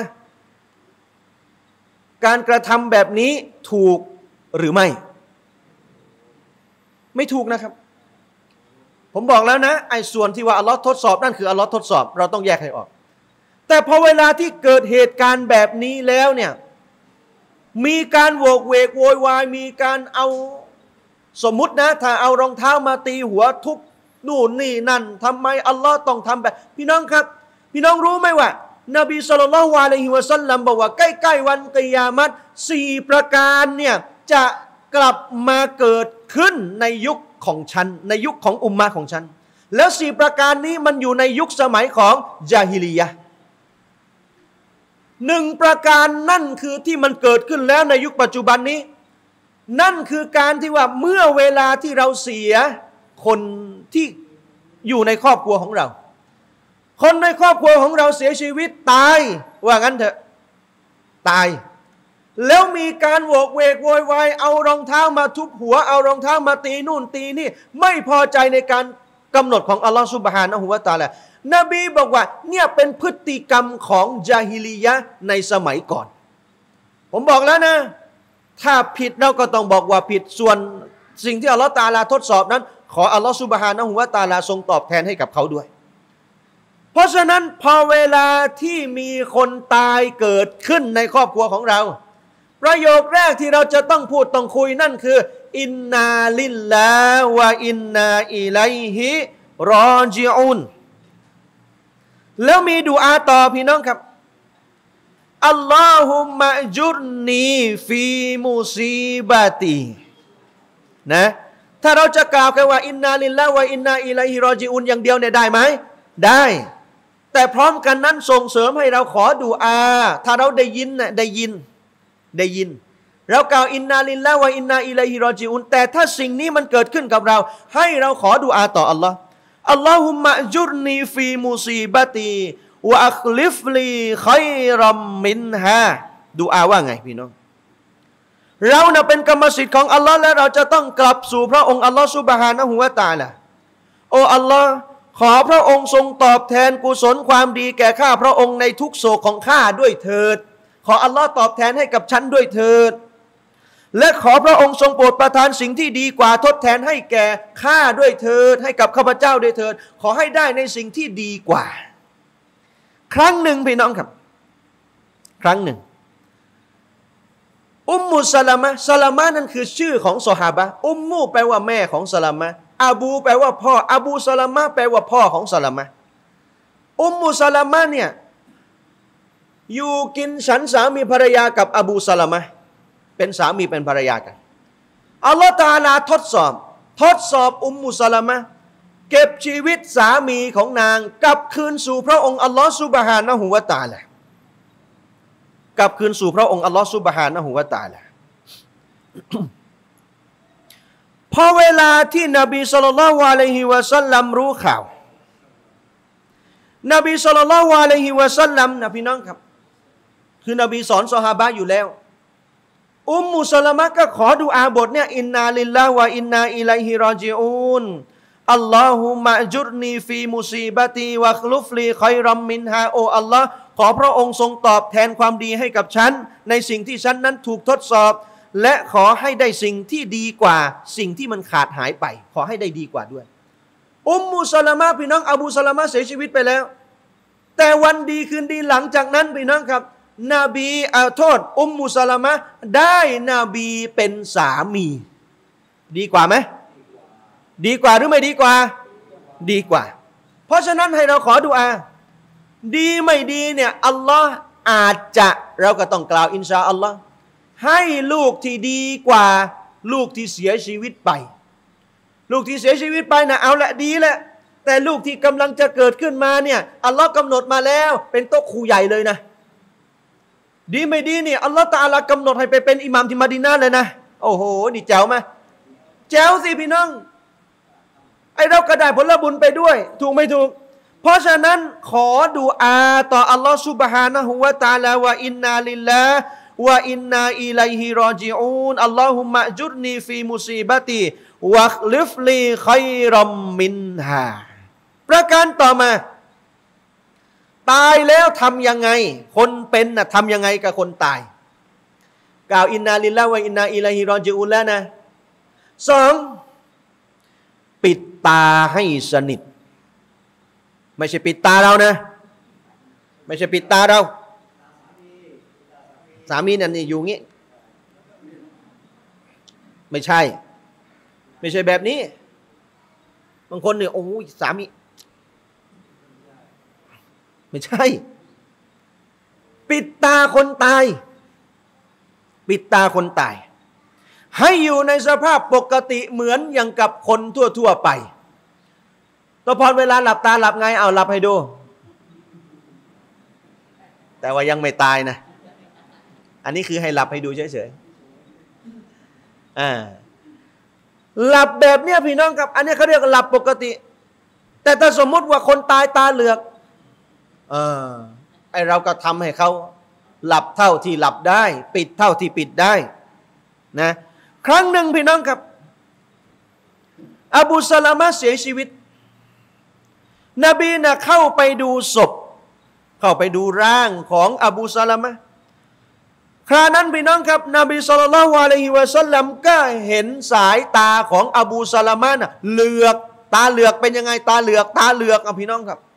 การกระทำแบบนี้ถูกหรือไม่ถูกนะครับผมบอกแล้วนะไอ้ส่วนที่ว่าอัลลอฮ์ทดสอบนั่นคืออัลลอฮ์ทดสอบเราต้องแยกให้ออกแต่พอเวลาที่เกิดเหตุการณ์แบบนี้แล้วเนี่ยมีการโวกเวกโวยวายมีการเอาสมมุตินะถ้าเอารองเท้ามาตีหัวทุบนู่นนี่นั่นทำไมอัลลอฮ์ต้องทำแบบพี่น้องครับพี่น้องรู้ไหมว่านบีศ็อลลัลลอฮุอะลัยฮิวะซัลลัมบอกว่าใกล้ๆวันกิยามะฮ์4 ประการเนี่ยจะกลับมาเกิดขึ้นในยุคของฉันในยุคของอุมมะห์ของฉันแล้ว4ประการนี้มันอยู่ในยุคสมัยของญาฮิลียะห์1ประการนั่นคือที่มันเกิดขึ้นแล้วในยุคปัจจุบันนี้นั่นคือการที่ว่าเมื่อเวลาที่เราเสียคนที่อยู่ในครอบครัวของเราคนในครอบครัวของเราเสียชีวิตตายว่างั้นเถอะตายแล้วมีการโวกเวกโวยวายเอารองเท้ามาทุบหัวเอารองเท้ามาตีนู่นตีนี่ไม่พอใจในการกำหนดของอัลลอฮฺซุบฮานะฮูวะตะอาลานบีบอกว่าเนี่ยเป็นพฤติกรรมของญาฮิลียะห์ในสมัยก่อนผมบอกแล้วนะถ้าผิดเราก็ต้องบอกว่าผิดส่วนสิ่งที่อัลลอฮฺตะอาลาทดสอบนั้นขออัลลอฮฺซุบฮานะฮูวะตะอาลาทรงตอบแทนให้กับเขาด้วยเพราะฉะนั้นพอเวลาที่มีคนตายเกิดขึ้นในครอบครัวของเราประโยคแรกที่เราจะต้องพูดต้องคุยนั่นคืออินนาลิลลาห์วะอินนาอิลัยฮิรอญิอูนแล้วมีดุอาต่อพี่น้องครับอัลลอฮุมะจุรนีฟีมุซีบะตีนะถ้าเราจะกล่าวแค่ว่าอินนาลิลลาห์วะอินนาอิลัยฮิรอญิอูนอย่างเดียวเนี่ยได้ไหมได้แต่พร้อมกันนั้นส่งเสริมให้เราขอดุอาถ้าเราได้ยินน่ะได้ยินเรากล่าวอินนาลิลลาห์วะอินนาอิลัยฮิรอญิอูนแต่ถ้าสิ่งนี้มันเกิดขึ้นกับเราให้เราขอดุอาต่ออัลลอฮ์อัลลอฮุมะจุรนีฟีมุซีบะตีวะอัคลิฟลีค็อยรัมมินฮาดุอาว่าไงพี่น้องเราน่ะเป็นกรรมสิทธิ์ของอัลลอฮ์และเราจะต้องกลับสู่พระองค์อัลลอฮ์ซุบฮานะฮูวะตะอาลาโอ้อัลลอฮ์ขอพระองค์ทรงตอบแทนกุศลความดีแก่ข้าพระองค์ในทุกโศกของข้าด้วยเถิดขออัลลอฮ์ตอบแทนให้กับฉันด้วยเถิดและขอพระองค์ทรงโปรดประทานสิ่งที่ดีกว่าทดแทนให้แก่ข้าด้วยเถิดให้กับข้าพเจ้าด้วยเถิดขอให้ได้ในสิ่งที่ดีกว่าครั้งหนึ่งพี่น้องครับครั้งหนึ่งอุมมุสลามะนั่นคือชื่อของซอฮาบะห์อุมมุแปลว่าแม่ของสลามะอบูแปลว่าพ่ออบูสลามะแปลว่าพ่อของสลามะอุมมุสลามะเนี่ยอยู่กินฉันสามีภรรยากับอบูสลามะเป็นสามีเป็นภรรยากันอัลลอฮฺตะอาลาทดสอบอุมมุสลามะเก็บชีวิตสามีของนางกลับคืนสู่พระองค์อัลลอฮฺซุบฮานะฮูวะตะอาลากลับคืนสู่พระองค์อัลลอฮฺซุบฮานะฮูวะตะอาลาพอเวลาที่นบีศ็อลลัลลอฮุอะลัยฮิวะซัลลัมรู้ข่าวนบีศ็อลลัลลอฮุอะลัยฮิวะซัลลัมนะพี่น้องครับคือนบีสอนซอฮาบะห์อยู่แล้วอุมมุสลามะก็ขอดุอาบทเนี่ยอินนาลิลลาห์วะอินนาอิลัยฮิรอญิอูนอัลลอฮุมะจุรนีฟีมุซีบะตีวะคลุฟลีค็อยรัมมินฮาโออัลลอฮ์ขอพระองค์ทรงตอบแทนความดีให้กับฉันในสิ่งที่ฉันนั้นถูกทดสอบและขอให้ได้สิ่งที่ดีกว่าสิ่งที่มันขาดหายไปขอให้ได้ดีกว่าด้วยอุมมุสลามะพี่น้องอบูสลามะเสียชีวิตไปแล้วแต่วันดีคืนดีหลังจากนั้นพี่น้องครับนบีอุมมุสลามะได้นบีเป็นสามีดีกว่าไหมดีกว่าหรือไม่ดีกว่าดีกว่าเพราะฉะนั้นให้เราขอดุอาดีไม่ดีเนี่ยอัลลอฮ์อาจจะเราก็ต้องกล่าวอินชาอัลลอฮ์ให้ลูกที่ดีกว่าลูกที่เสียชีวิตไปลูกที่เสียชีวิตไปนะเอาละดีแหละแต่ลูกที่กำลังจะเกิดขึ้นมาเนี่ยอัลลอฮ์กำหนดมาแล้วเป็นโต๊ะครูใหญ่เลยนะดีไม่ดีเนี่ยอัลลอฮ์ตะอาลากำหนดให้ไปเป็นอิหม่ามที่มะดีนะห์เลยนะโอ้โหนี่แจ๋วไหมแจ๋วสิพี่น้องไอเราก็ได้ผลบุญไปด้วยถูกไม่ถูกเพราะฉะนั้นขอดุอาต่ออัลลอฮ์ซุบฮานะฮูวะตะอาลาวะอินนาลิลลาห์วะอินนาอิลัยฮิรอญิอูนอัลลอฮุมะจุรนีฟีมุซีบะตีวะคลิฟลีค็อยรัมมินฮาประการต่อมาตายแล้วทำยังไงคนเป็นน่ะทำยังไงกับคนตายกล่าวอินนาลิลลาห์วะอินนาอิลัยฮิรอญิอูนแล้วนะสองปิดตาให้สนิทไม่ใช่ปิดตาเรานะไม่ใช่ปิดตาเราสามีนั่นนี่อยู่งี้ไม่ใช่แบบนี้บางคนเนี่ยโอ้ยสามีไม่ใช่ปิดตาคนตายปิดตาคนตายให้อยู่ในสภาพปกติเหมือนอย่างกับคนทั่วๆไปตัวพรเวลาหลับตาหลับไงเอาหลับให้ดูแต่ว่ายังไม่ตายนะอันนี้คือให้หลับให้ดูเฉยๆหลับแบบเนี้ยพี่น้องครับอันนี้เขาเรียกหลับปกติแต่ถ้าสมมุติว่าคนตายตาเหลือกไอเราก็ทำให้เขาหลับเท่าที่หลับได้ปิดเท่าที่ปิดได้นะครั้งหนึ่งพี่น้องครับอบูซะลามะห์เสียชีวิตนบีนะเข้าไปดูศพเข้าไปดูร่างของอบูซะลามะห์ครานั้นพี่น้องครับนบีศ็อลลัลลอฮุอะลัยฮิวะซัลลัมก็เห็นสายตาของอบูซะลามะห์น่ะเหลือกตาเหลือกเป็นยังไงตาเหลือกพี่น้องครับ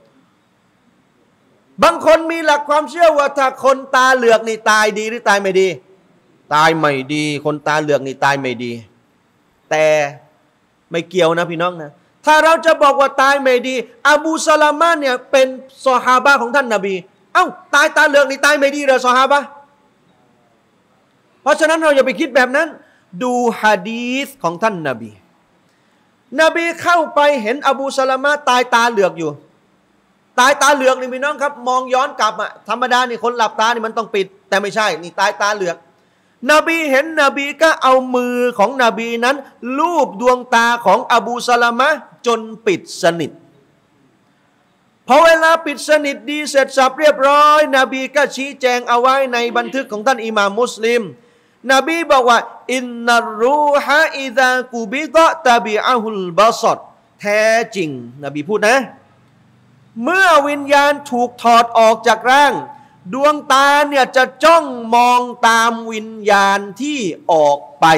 บางคนมีหลักความเชื่อว่าถ้าคนตาเหลือกนี่ตายดีหรือตายไม่ดีตายไม่ดีคนตาเหลือกนี่ตายไม่ดีแต่ไม่เกี่ยวนะพี่น้องนะถ้าเราจะบอกว่าตายไม่ดีอบูซะลามะห์เนี่ยเป็นซอฮาบะห์ของท่านนบีเอ้าตายตาเหลือกนี่ตายไม่ดีเหรอซอฮาบะห์เพราะฉะนั้นเราอย่าไปคิดแบบนั้นดูหะดีษของท่านนบีเข้าไปเห็นอบูซะลามะห์ตายตาเหลือกอยู่ตายตาเหลือกนี่พี่น้องครับมองย้อนกลับอะธรรมดานี่คนหลับตานี่มันต้องปิดแต่ไม่ใช่นี่ตายตาเหลือกนบีเห็นนบีก็เอามือของนบีนั้นลูบดวงตาของอบูซะลามะห์จนปิดสนิทพอเวลาปิดสนิทดีเสร็จสับเรียบร้อยนบีก็ชี้แจงเอาไว้ในบันทึกของท่านอิหม่ามมุสลิมนบีบอกว่าอินนัรรูฮะอิซากุบิตะตะบิอะฮุลบะศรแท้จริงนบีพูดนะเมื่อวิญญาณถูกถอดออกจากร่างดวงตาเนี่ยจะจ้องมองตามวิญญาณที่ออกไป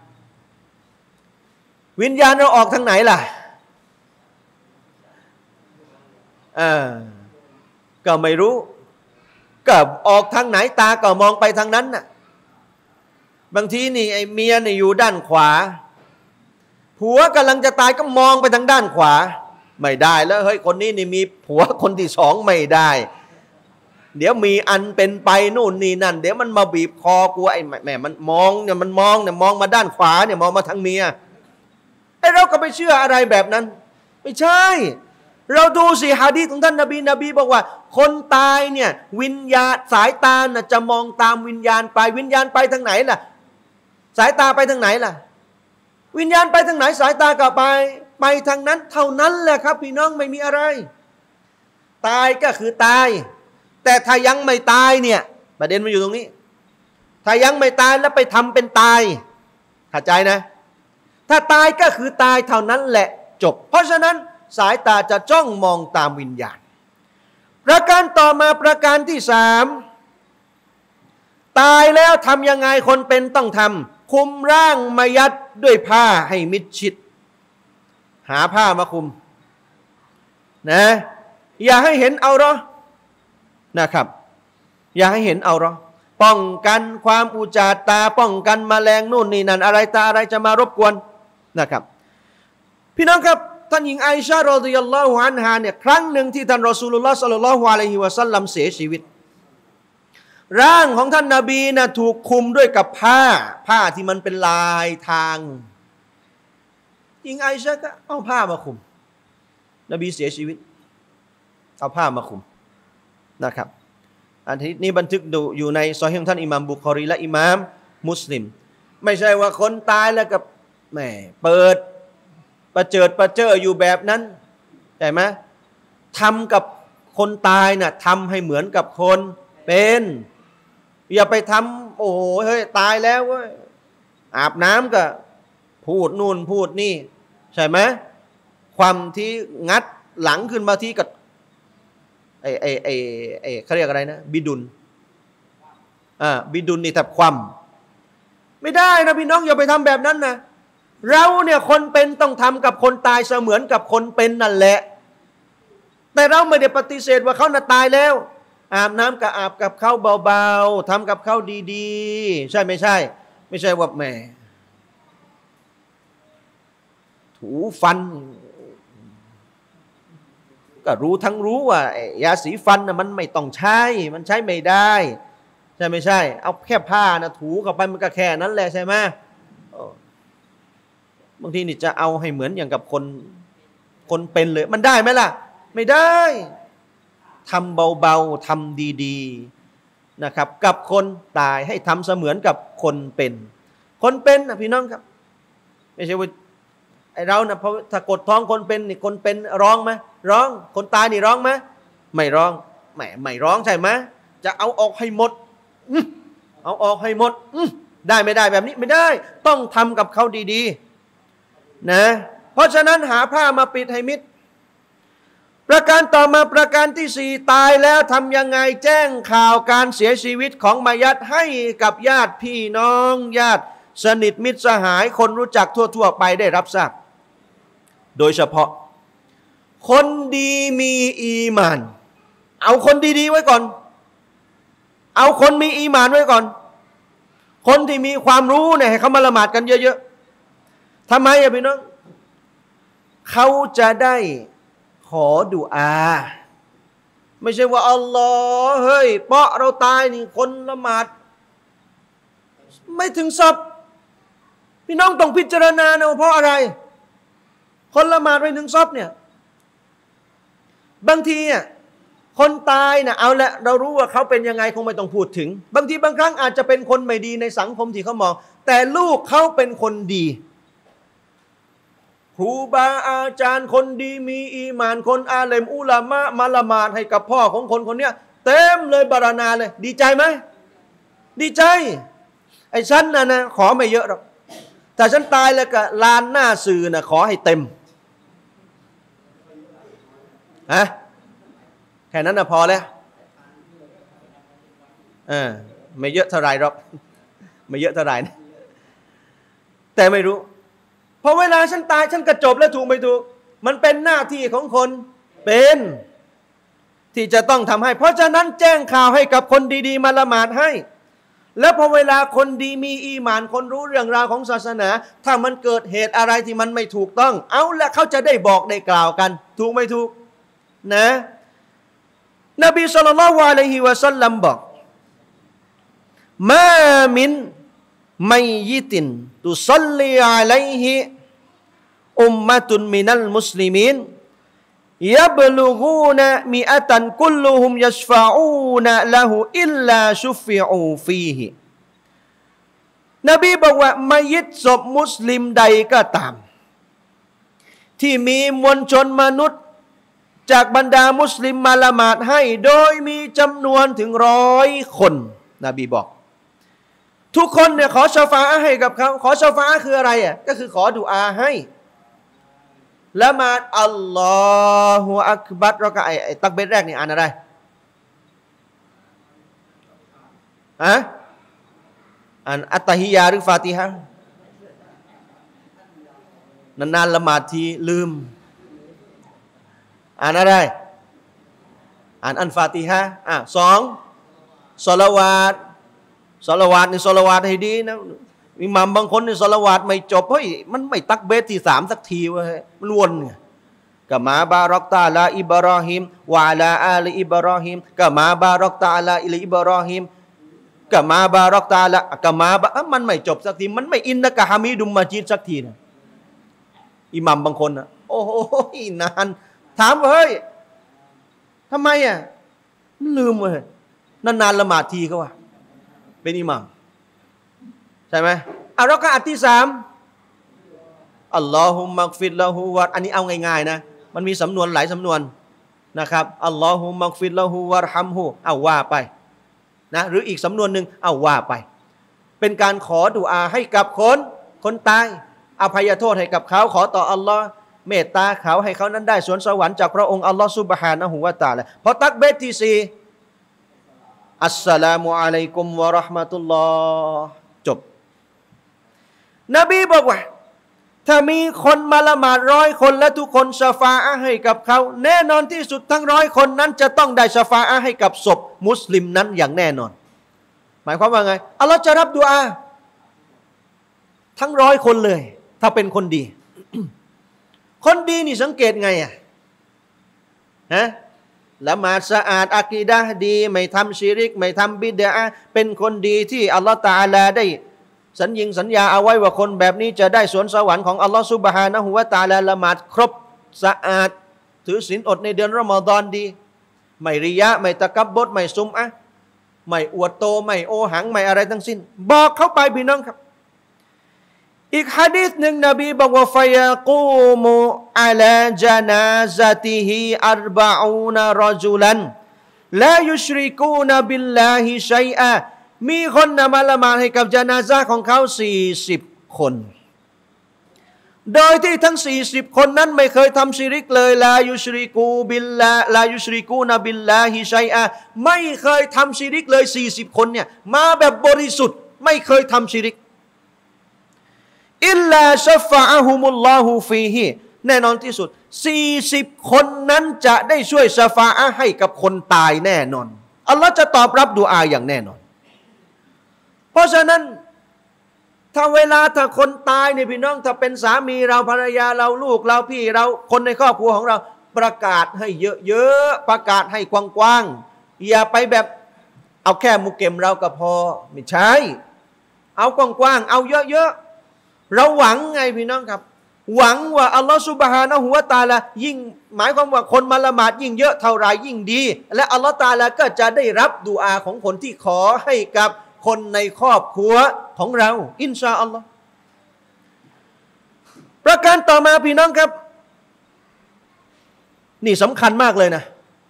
วิญญาณเราออกทางไหนล่ะก็ไม่รู้ก็ออกทางไหนตาก็มองไปทางนั้นน่ะบางทีนี่ไอ้เมียนี่อยู่ด้านขวาผัวกำลังจะตายก็มองไปทางด้านขวาไม่ได้แล้วเฮ้ยคนนี้นี่มีผัวคนที่สองไม่ได้เดี๋ยวมีอันเป็นไปนู่นนี่นั่นเดี๋ยวมันมาบีบคอกูไอ้แม่มันมองเนี่ยมองมาด้านขวาเนี่ยมองมาทางเมียไอ้เราก็ไปเชื่ออะไรแบบนั้นไม่ใช่เราดูสิหะดีษของท่านนบีบอกว่าคนตายเนี่ยวิญญาณสายตาน่ะจะมองตามวิญญาณไปวิญญาณไปทางไหนล่ะสายตาไปทางไหนล่ะวิญญาณไปทางไหนสายตาก็ไปทางนั้นเท่านั้นแหละครับพี่น้องไม่มีอะไรตายก็คือตายแต่ถ้ายังไม่ตายเนี่ยประเด็นมันอยู่ตรงนี้ถ้ายังไม่ตายแล้วไปทำเป็นตายเข้าใจนะถ้าตายก็คือตายเท่านั้นแหละจบเพราะฉะนั้นสายตาจะจ้องมองตามวิญญาณประการต่อมาประการที่สามตายแล้วทำยังไงคนเป็นต้องทำคุมร่างมายัดด้วยผ้าให้มิดชิดหาผ้ามาคุมนะอย่าให้เห็นเอาหรอนะครับอย่าให้เห็นเอาหรอป้องกันความอุจจาตาป้องกันแมลงนู่นนี่นั่นอะไรตาอะไรจะมารบกวนนะครับพี่น้องครับท่านหญิงไอชะรอฎิยัลลอฮุอันฮาเนี่ยครั้งหนึ่งที่ท่านรอซูลุลลอฮ์ศ็อลลัลลอฮุอะลัยฮิวะซัลลัมเสียชีวิตร่างของท่านนบีนะถูกคลุมด้วยกับผ้าที่มันเป็นลายทางหญิงไอชะก็เอาผ้ามาคลุมนบีเสียชีวิตเอาผ้ามาคลุมนะครับอันนี้บันทึกอยู่ในซอฮีฮ์ท่านอิหม่ามบุคอรีและอิหม่ามมุสลิมไม่ใช่ว่าคนตายแล้วกับแหมเปิดประเจิดประเจ้ออยู่แบบนั้นใช่ไหมทำกับคนตายน่ะทำให้เหมือนกับคนเป็นอย่าไปทำโอ้โหเฮ้ยตายแล้วเว้ยอาบน้ำก็พูดนู่นพูดนี่ใช่ไหมความที่งัดหลังขึ้นมาที่กับเขาเรียกอะไรนะบิดุลบิดุลนี่แทบความไม่ได้นะพี่น้องอย่าไปทำแบบนั้นนะเราเนี่ยคนเป็นต้องทำกับคนตายเสมือนกับคนเป็นนั่นแหละแต่เราไม่ได้ปฏิเสธว่าเขาน่ะตายแล้วอาบน้ำก็อาบกับเขาเบาๆทำกับเขาดีๆใช่ไม่ใช่ไม่ใช่ว่าแหมถูฟันก็รู้ทั้งรู้ว่ายาสีฟันนะมันไม่ต้องใช้มันใช้ไม่ได้ใช่ไม่ใช่เอาแค่ผ้านะถูเข้าไปมันก็แค่นั้นแหละใช่ไหมบางทีนี่จะเอาให้เหมือนอย่างกับคนคนเป็นเลยมันได้ไหมล่ะไม่ได้ทำเบาๆทำดีๆนะครับกับคนตายให้ทำเสมือนกับคนเป็นคนเป็นนะพี่น้องครับไม่ใช่ว่าไอเรานะเพราะถ้ากดท้องคนเป็นนี่คนเป็นร้องไหมร้องคนตายนี่ร้องไหมไม่ร้องไม่ร้องใช่ไหมจะเอาออกให้หมดเอาออกให้หมดได้ไม่ได้แบบนี้ไม่ได้ต้องทำกับเขาดีๆนะเพราะฉะนั้นหาผ้ามาปิดให้มิดประการต่อมาประการที่สี่ตายแล้วทำยังไงแจ้งข่าวการเสียชีวิตของมายัดให้กับญาติพี่น้องญาติสนิทมิตรสหายคนรู้จักทั่วๆไปได้รับทราบโดยเฉพาะคนดีมีอีหม่านเอาคนดีๆไว้ก่อนเอาคนมีอีหม่านไว้ก่อนคนที่มีความรู้เนี่ยให้เขามาละหมาดกันเยอะๆทำไมอะพี่น้องเขาจะได้ขอดุอาไม่ใช่ว่าอัลลอฮ์เฮ้ยเพราะเราตายนี่คนละหมาดไม่ถึงศพพี่น้องต้องพิจารณานะเพราะอะไรคนละหมาดไม่ถึงศพเนี่ยบางทีอ่ะคนตายนะเอาละเรารู้ว่าเขาเป็นยังไงคงไม่ต้องพูดถึงบางทีบางครั้งอาจจะเป็นคนไม่ดีในสังคมที่เขามองแต่ลูกเขาเป็นคนดีครูบาอาจารย์คนดีมีอีหม่านคนอาเลมอุลามะมาละหมาดให้กับพ่อของคนคนเนี้ยเต็มเลยบารานาเลยดีใจไหมดีใจไอ้ฉันนะขอไม่เยอะหรอกแต่ฉันตายแล้วก็ลานหน้าสื่อนะขอให้เต็มฮะแค่นั้นนะพอแล้วไม่เยอะเท่าไรหรอกไม่เยอะเท่าไรนะแต่ไม่รู้พอเวลาฉันตายฉันก็จบแล้วถูกไม่ถูกมันเป็นหน้าที่ของคนเป็นที่จะต้องทำให้เพราะฉะนั้นแจ้งข่าวให้กับคนดีๆมาละหมาดให้แล้วพอเวลาคนดีมีอีหม่านคนรู้เรื่องราวของศาสนาถ้ามันเกิดเหตุอะไรที่มันไม่ถูกต้องเอาละเขาจะได้บอกได้กล่าวกันถูกไม่ถูกนะนบีศ็อลลัลลอฮุอะลัยฮิวะซัลลัมบอกมามินมัยยิตินตุศ็อลลีอะลัยฮิอุมมะตุนมินัลมุสลิมีนยับลุกูนมิอะตันกุลลุฮุมยัชฟะอูนละหูอิลลาชุฟิอูฟีฮินบีบอกว่ามัยยิตศพมุสลิมใดก็ตามที่มีมวลชนมนุษย์จากบรรดามุสลิมมาละหมาดให้โดยมีจำนวนถึง100 คนนบีบอกทุกคนเนี่ยขอชะฟาอะห์ให้กับเขาขอชะฟาอะห์คืออะไรอ่ะก็คือขอดุอาให้ละหมาดอัลลอฮฺอักบัรเราก็ไอ้ตักเบรแรกนี่อ่านอะไรอ่านอัตตะฮิยาหรือฟาติฮะนานๆละหมาดทีลืมอ่านอะไรอ่านอัลฟาติฮะ2ศอลาวาตนี่ศอลาวาตให้ดีนะอิหม่ามบางคนนี่ศอลาวาตไม่จบเฮ้ยมันไม่ตักเบรที่3สักทีเว้ยมันวนไงกะมาบารักตะอาลาอิบรอฮิมวะอะลาอาลิอิบรอฮิมกะมาบารักตะอาลาอิบรอฮิมกะมาบารักตะอาลากะมามันไม่จบสักทีมันไม่อินนะกะฮามิดุมมาจิดสักทีนะอิหม่ามบางคนนะโอ้โหนานถามว่าเฮ้ยทำไมอ่ะมันลืมเว้ยนานๆละหมาดทีเขาว่าเป็นอิหม่ามใช่ไหมเราก็อัดที่3อัลลอฮุมักฟิรละฮูวะอันนี้เอาง่ายๆนะมันมีสำนวนหลายสำนวนนะครับอัลลอฮุมักฟิรละฮูวะรฮัมฮูเอาว่าไปนะหรืออีกสำนวนหนึ่งเอาว่าไปเป็นการขอดุอาให้กับคนตายอภัยโทษให้กับเขาขอต่ออัลลอฮ์เมตตาเขาให้เขานั้นได้สวนสวรรค์จากพระองค์อัลลอฮ์ซุบฮานะฮูวะตะอาลาพอตักเบรที่4อัสสลามุอะลัยกุมวะเราะห์มะตุลลอฮ์จบนบีบอกว่าถ้ามีคนมาละหมาด100 คนและทุกคนชะฟาอะห์ให้กับเขาแน่นอนที่สุดทั้ง100 คนนั้นจะต้องได้ชะฟาอะห์ให้กับศพมุสลิมนั้นอย่างแน่นอนหมายความว่าไงอัลลอฮ์จะรับดุอาทั้ง100 คนเลยถ้าเป็นคนดี คนดีนี่สังเกตไงละหมาดสะอาดอะกีดะห์ดีไม่ทำชิริกไม่ทำบิดอะห์เป็นคนดีที่อัลลอฮ์ตะอาลาได้สัญญาเอาไว้ว่าคนแบบนี้จะได้สวนสวรรค์ของอัลลอฮ์ซุบฮานะฮูวะตะอาลาละหมาดครบสะอาดถือศีลอดในเดือนรอมฎอนดีไม่ริยะไม่ตะกับบดไม่ซุมอะไม่อวดโตไม่โอหังไม่อะไรทั้งสิ้นบอกเข้าไปพี่น้องครับอีกหะดีษหนึ่งนบีบอกว่าฟยากูมุอะลาจานาซะติฮิอัรบะอูนรอจุลันลายุชริกูนบิลลาฮิชัยอะมีคนนำมาละหมาดให้กับญะนาซะห์ของเขา40 คนโดยที่ทั้ง40 คนนั้นไม่เคยทำชิริกเลยลายุชริกูบิลลาลายุชริกูนบิลลาฮิชัยอะไม่เคยทำชิริกเลย40 คนเนี่ยมาแบบบริสุทธิ์ไม่เคยทำชิริกอิลลาชัฟะอะฮุมุลลอฮุฟีฮิแน่นอนที่สุด40 คนนั้นจะได้ช่วยชะฟาอะห์ให้กับคนตายแน่นอนอัลลอฮ์จะตอบรับดุอาอย่างแน่นอนเพราะฉะนั้นถ้าคนตายเนี่ยพี่น้องถ้าเป็นสามีเราภรรยาเราลูกเราพี่เราคนในครอบครัวของเราประกาศให้เยอะๆประกาศให้กว้างๆอย่าไปแบบเอาแค่มุกเก็มเราก็พอไม่ใช่เอากว้างๆเอาเยอะๆเราหวังไงพี่น้องครับหวังว่าอัลลอฮฺซุบฮานะฮูวะตะอาลายิ่งหมายความว่าคนมาละหมาดยิ่งเยอะเท่าไรยิ่งดีและอัลลอฮฺตะอาลาก็จะได้รับดุอาของคนที่ขอให้กับคนในครอบครัวของเราอินชาอัลลอฮ์ประการต่อมาพี่น้องครับนี่สำคัญมากเลยนะ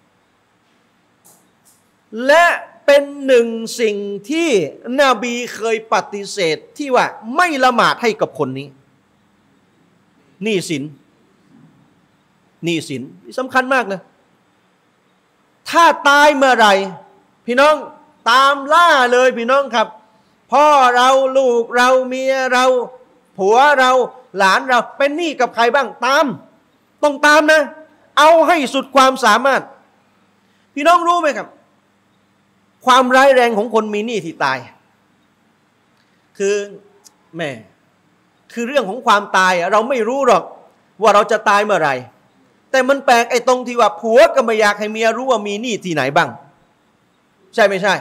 และเป็นหนึ่งสิ่งที่นบีเคยปฏิเสธที่ว่าไม่ละหมาดให้กับคนนี้หนี้สินสำคัญมากเลยถ้าตายเมื่อไหร่พี่น้องตามล่าเลยพี่น้องครับพ่อเราลูกเราเมียเราผัวเราหลานเราเป็นหนี้กับใครบ้างต้องตามนะเอาให้สุดความสามารถพี่น้องรู้ไหมครับความร้ายแรงของคนมีหนี้ที่ตายคือเรื่องของความตายเราไม่รู้หรอกว่าเราจะตายเมื่อไหร่แต่มันแปลกไอ้ตรงที่ว่าผัวก็ไม่อยากให้เมียรู้ว่ามีหนี้ที่ไหนบ้างใช่ไม่ใช่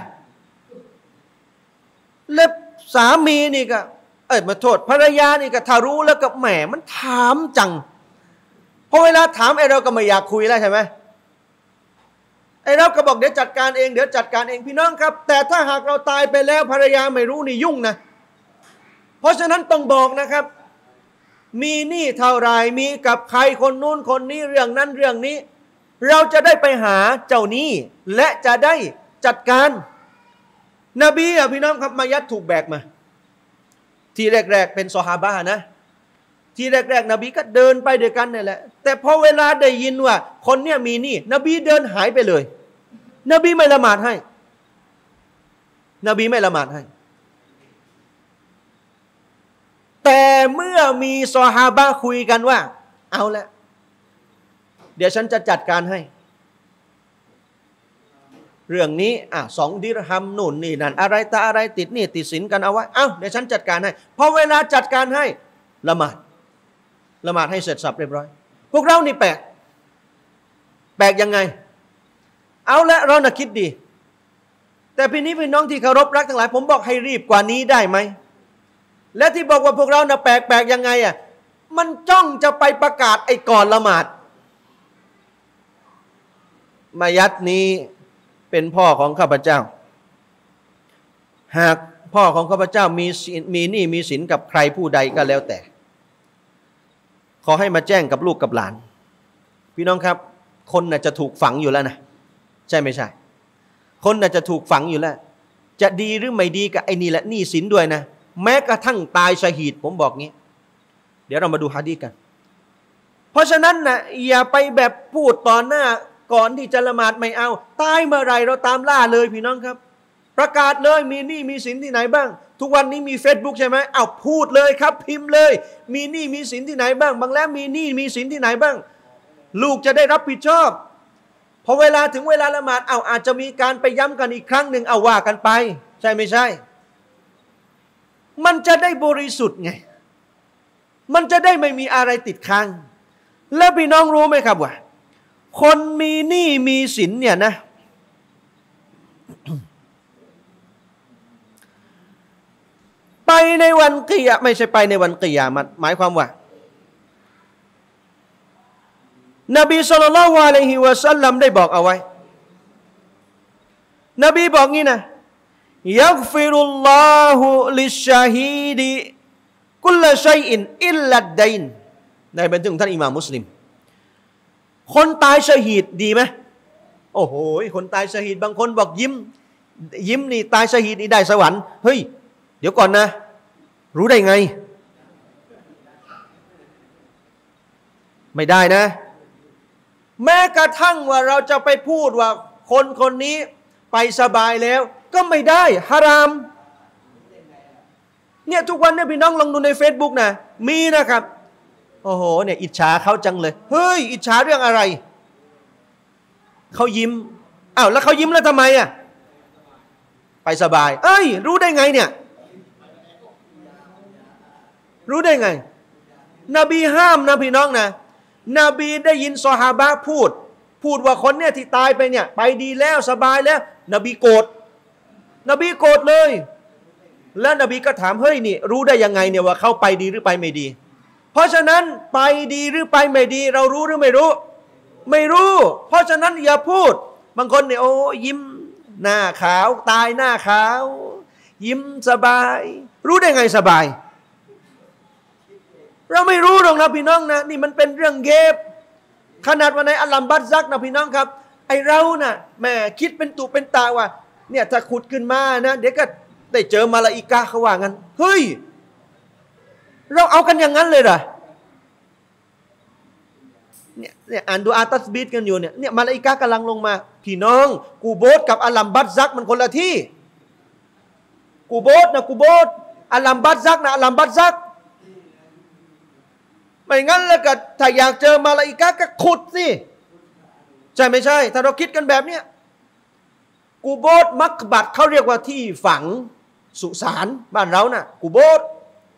และสามีนี่ก็มาโทษภรรยานี่ก็ถ้ารู้แล้วก็มันถามจังพอเวลาถามไอ้เราก็ไม่อยากคุยแล้วใช่ไหมไอ้เราก็บอกเดี๋ยวจัดการเองพี่น้องครับแต่ถ้าหากเราตายไปแล้วภรรยาไม่รู้นี่ยุ่งนะเพราะฉะนั้นต้องบอกนะครับมีหนี้เท่าไรมีกับใครคนนู้นคนนี้เรื่องนั้นเรื่องนี้เราจะได้ไปหาเจ้าหนี้และจะได้จัดการนบีพี่น้องครับมายัดถูกแบกมาที่แรกๆเป็นซอฮาบะห์นะที่แรกๆนบีก็เดินไปด้วยกันนี่แหละแต่พอเวลาได้ยินว่าคนเนี้ยมีหนี้นบีเดินหายไปเลยนบีไม่ละหมาดให้แต่เมื่อมีซอฮาบะห์คุยกันว่าเอาละเดี๋ยวฉันจะจัดการให้เรื่องนี้2 ดิรฮัมนู่นนี่นั่นอะไรติดหนี้ติดสินกันเอาไว้เดี๋ยวฉันจัดการให้พอเวลาจัดการให้ละหมาดให้เสร็จสับเรียบร้อยพวกเรานี่แปลกยังไงเอาละเราน่ะคิดดีแต่พี่น้องที่เคารพรักทั้งหลายผมบอกให้รีบกว่านี้ได้ไหมและที่บอกว่าพวกเราน่ะแปลกยังไงมันจ้องจะไปประกาศไอ้ก่อนละหมาดมายัดนี้เป็นพ่อของข้าพเจ้าหากพ่อของข้าพเจ้ามีหนี้มีสินกับใครผู้ใดก็แล้วแต่ขอให้มาแจ้งกับลูกกับหลานพี่น้องครับคนน่ะจะถูกฝังอยู่แล้วนะใช่ไม่ใช่คนน่ะจะถูกฝังอยู่แล้วจะดีหรือไม่ดีกับไอ้นี่แหละหนี้สินด้วยนะแม้กระทั่งตายชะฮีดผมบอกงี้เดี๋ยวเรามาดูหะดีษกันเพราะฉะนั้นนะอย่าไปแบบพูดต่อหน้าก่อนที่จะละหมาดไม่เอาตายเมื่อไรเราตามล่าเลยพี่น้องครับประกาศเลยมีหนี้มีสินที่ไหนบ้างทุกวันนี้มี Facebook ใช่ไหมพูดเลยครับพิมพ์เลยมีหนี้มีสินที่ไหนบ้างบางแล้วมีหนี้มีสินที่ไหนบ้างลูกจะได้รับผิดชอบพอเวลาถึงเวลาละหมาดอาจจะมีการไปย้ำกันอีกครั้งหนึ่งว่ากันไปใช่ไม่ใช่มันจะได้บริสุทธิ์ไงมันจะได้ไม่มีอะไรติดค้างแล้วพี่น้องรู้ไหมครับว่าคนมีหนี้มีสินเนี่ยนะไปในวันกิยามะห์ไม่ใช่ไปในวันกิยามะห์หมายความว่านบีศ็อลลัลลอฮุอะลัยฮิวะซัลลัมได้บอกเอาไว้นบีบอกงี้นะยักฟิรุลลอฮุลิชชาฮีดีกุลชัยอินอิลลัดดัยนในบันทึกของท่านอิหม่ามมุสลิมคนตายชะฮีดดีไหมโอ้โหคนตายชะฮีดบางคนบอกยิ้มนี่ตายชะฮีดนี่ได้สวรรค์เฮ้ยเดี๋ยวก่อนนะรู้ได้ไงไม่ได้นะแม้กระทั่งว่าเราจะไปพูดว่าคนคนนี้ไปสบายแล้วก็ไม่ได้ฮารามเนี่ยทุกวันเนี่ยพี่น้องลองดูใน Facebook นะมีนะครับโอ้โหเนี่ยอิจฉาเขาจังเลยเฮ้ยอิจฉาเรื่องอะไรเขายิ้มอ้าวแล้วเขายิ้มแล้วทำไมอ่ะไปสบายเอ้ยรู้ได้ไงเนี่ยรู้ได้ไงนบีห้ามนะพี่น้องนะนบีได้ยินซอฮาบะห์พูดว่าคนเนี่ยที่ตายไปเนี่ยไปดีแล้วสบายแล้วนบีโกรธเลยแล้วนบีก็ถามเฮ้ยนี่รู้ได้ยังไงเนี่ยว่าเขาไปดีหรือไปไม่ดีเพราะฉะนั้นไปดีหรือไปไม่ดีเรารู้หรือไม่รู้เพราะฉะนั้นอย่าพูดบางคนเนี่ยโอ้ยิ้มหน้าขาวตายหน้าขาวยิ้มสบายรู้ได้ไงสบายเราไม่รู้หรอกนะพี่น้องนะนี่มันเป็นเรื่องเก็บขนาดวันในอัลลัมบัตซักนะพี่น้องครับไอเราน่ะแม่คิดเป็นตุเป็นตาว่าเนี่ยถ้าขุดขึ้นมานะเดี๋ยวก็ได้เจอมาลาอิกะห์เขาว่างั้นเฮ้ยเราเอากันอย่างนั้นเลยเหรอเนี่ยอ่านดูอาตัสบีตกันอยู่เนี่ยมาลาอิกะห์กำลังลงมาพี่น้องกูโบสกับอัลลัมบัตซักมันคนละที่กูโบสอัลลัมบัตซักนะอัลลัมบัตซักไม่งั้นแล้วก็ถ้าอยากเจอมาลาอิกะห์ก็ขุดสิใช่ไม่ใช่ถ้าเราคิดกันแบบเนี้ยกูโบสมักบัตเขาเรียกว่าที่ฝังสุสานบ้านเราน่ะกูโบส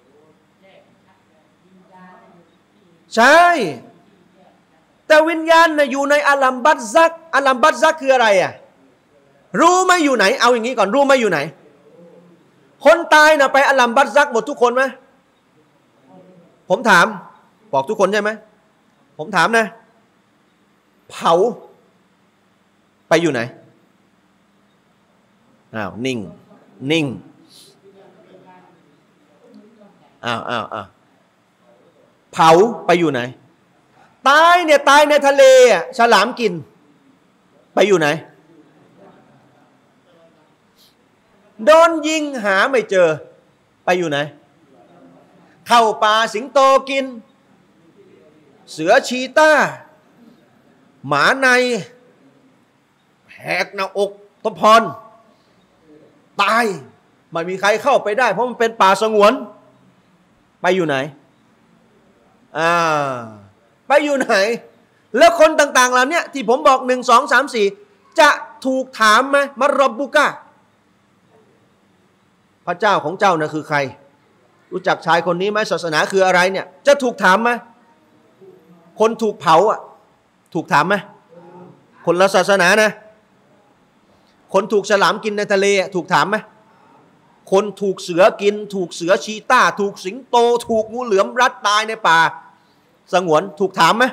ใช่แต่วิญญาณน่ะอยู่ในอัลลัมบัตซักคืออะไรอ่ะรู้ไหมอยู่ไหนเอาอย่างนี้ก่อนรู้ไหมอยู่ไหนคนตายน่ะไปอัลลัมบัตซักหมดทุกคนไหมผมถามบอกทุกคนใช่ไหมผมถามนะเผาไปอยู่ไหนอ้าวนิ่งอ้าวเผาไปอยู่ไหนตายในทะเลอ่ะฉลามกินไปอยู่ไหนโดนยิงหาไม่เจอไปอยู่ไหนเข้าป่าสิงโตกินเสือชีต้าหมาในแหกหน้าอกทพรตายไม่มีใครเข้าไปได้เพราะมันเป็นป่าสงวนไปอยู่ไหนไปอยู่ไหนแล้วคนต่างๆเหล่านี้ที่ผมบอก1 2 3 4จะถูกถามไหมมารบบุกะพระเจ้าของเจ้านะคือใครรู้จักชายคนนี้ไหมศาสนาคืออะไรเนี่ยจะถูกถามไหมคนถูกเผาอ่ะถูกถามไหมคนละศาสนานะคนถูกฉลามกินในทะเลถูกถามไหมคนถูกเสือกินถูกเสือชีต้าถูกสิงโตถูกงูเหลือมรัดตายในป่าสงวนถูกถามไหม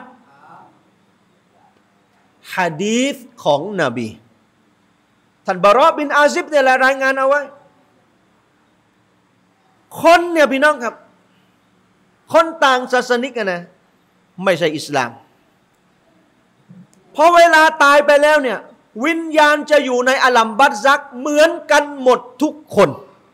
หะดีษของนบีท่านบารอบินอาซิบเนี่ยรายงานเอาไว้คนเนี่ยพี่น้องครับคนต่างศาสนิกนะไม่ใช่อิสลามพอเวลาตายไปแล้วเนี่ยวิญญาณจะอยู่ในอัลลัมบัตซักเหมือนกันหมดทุกคน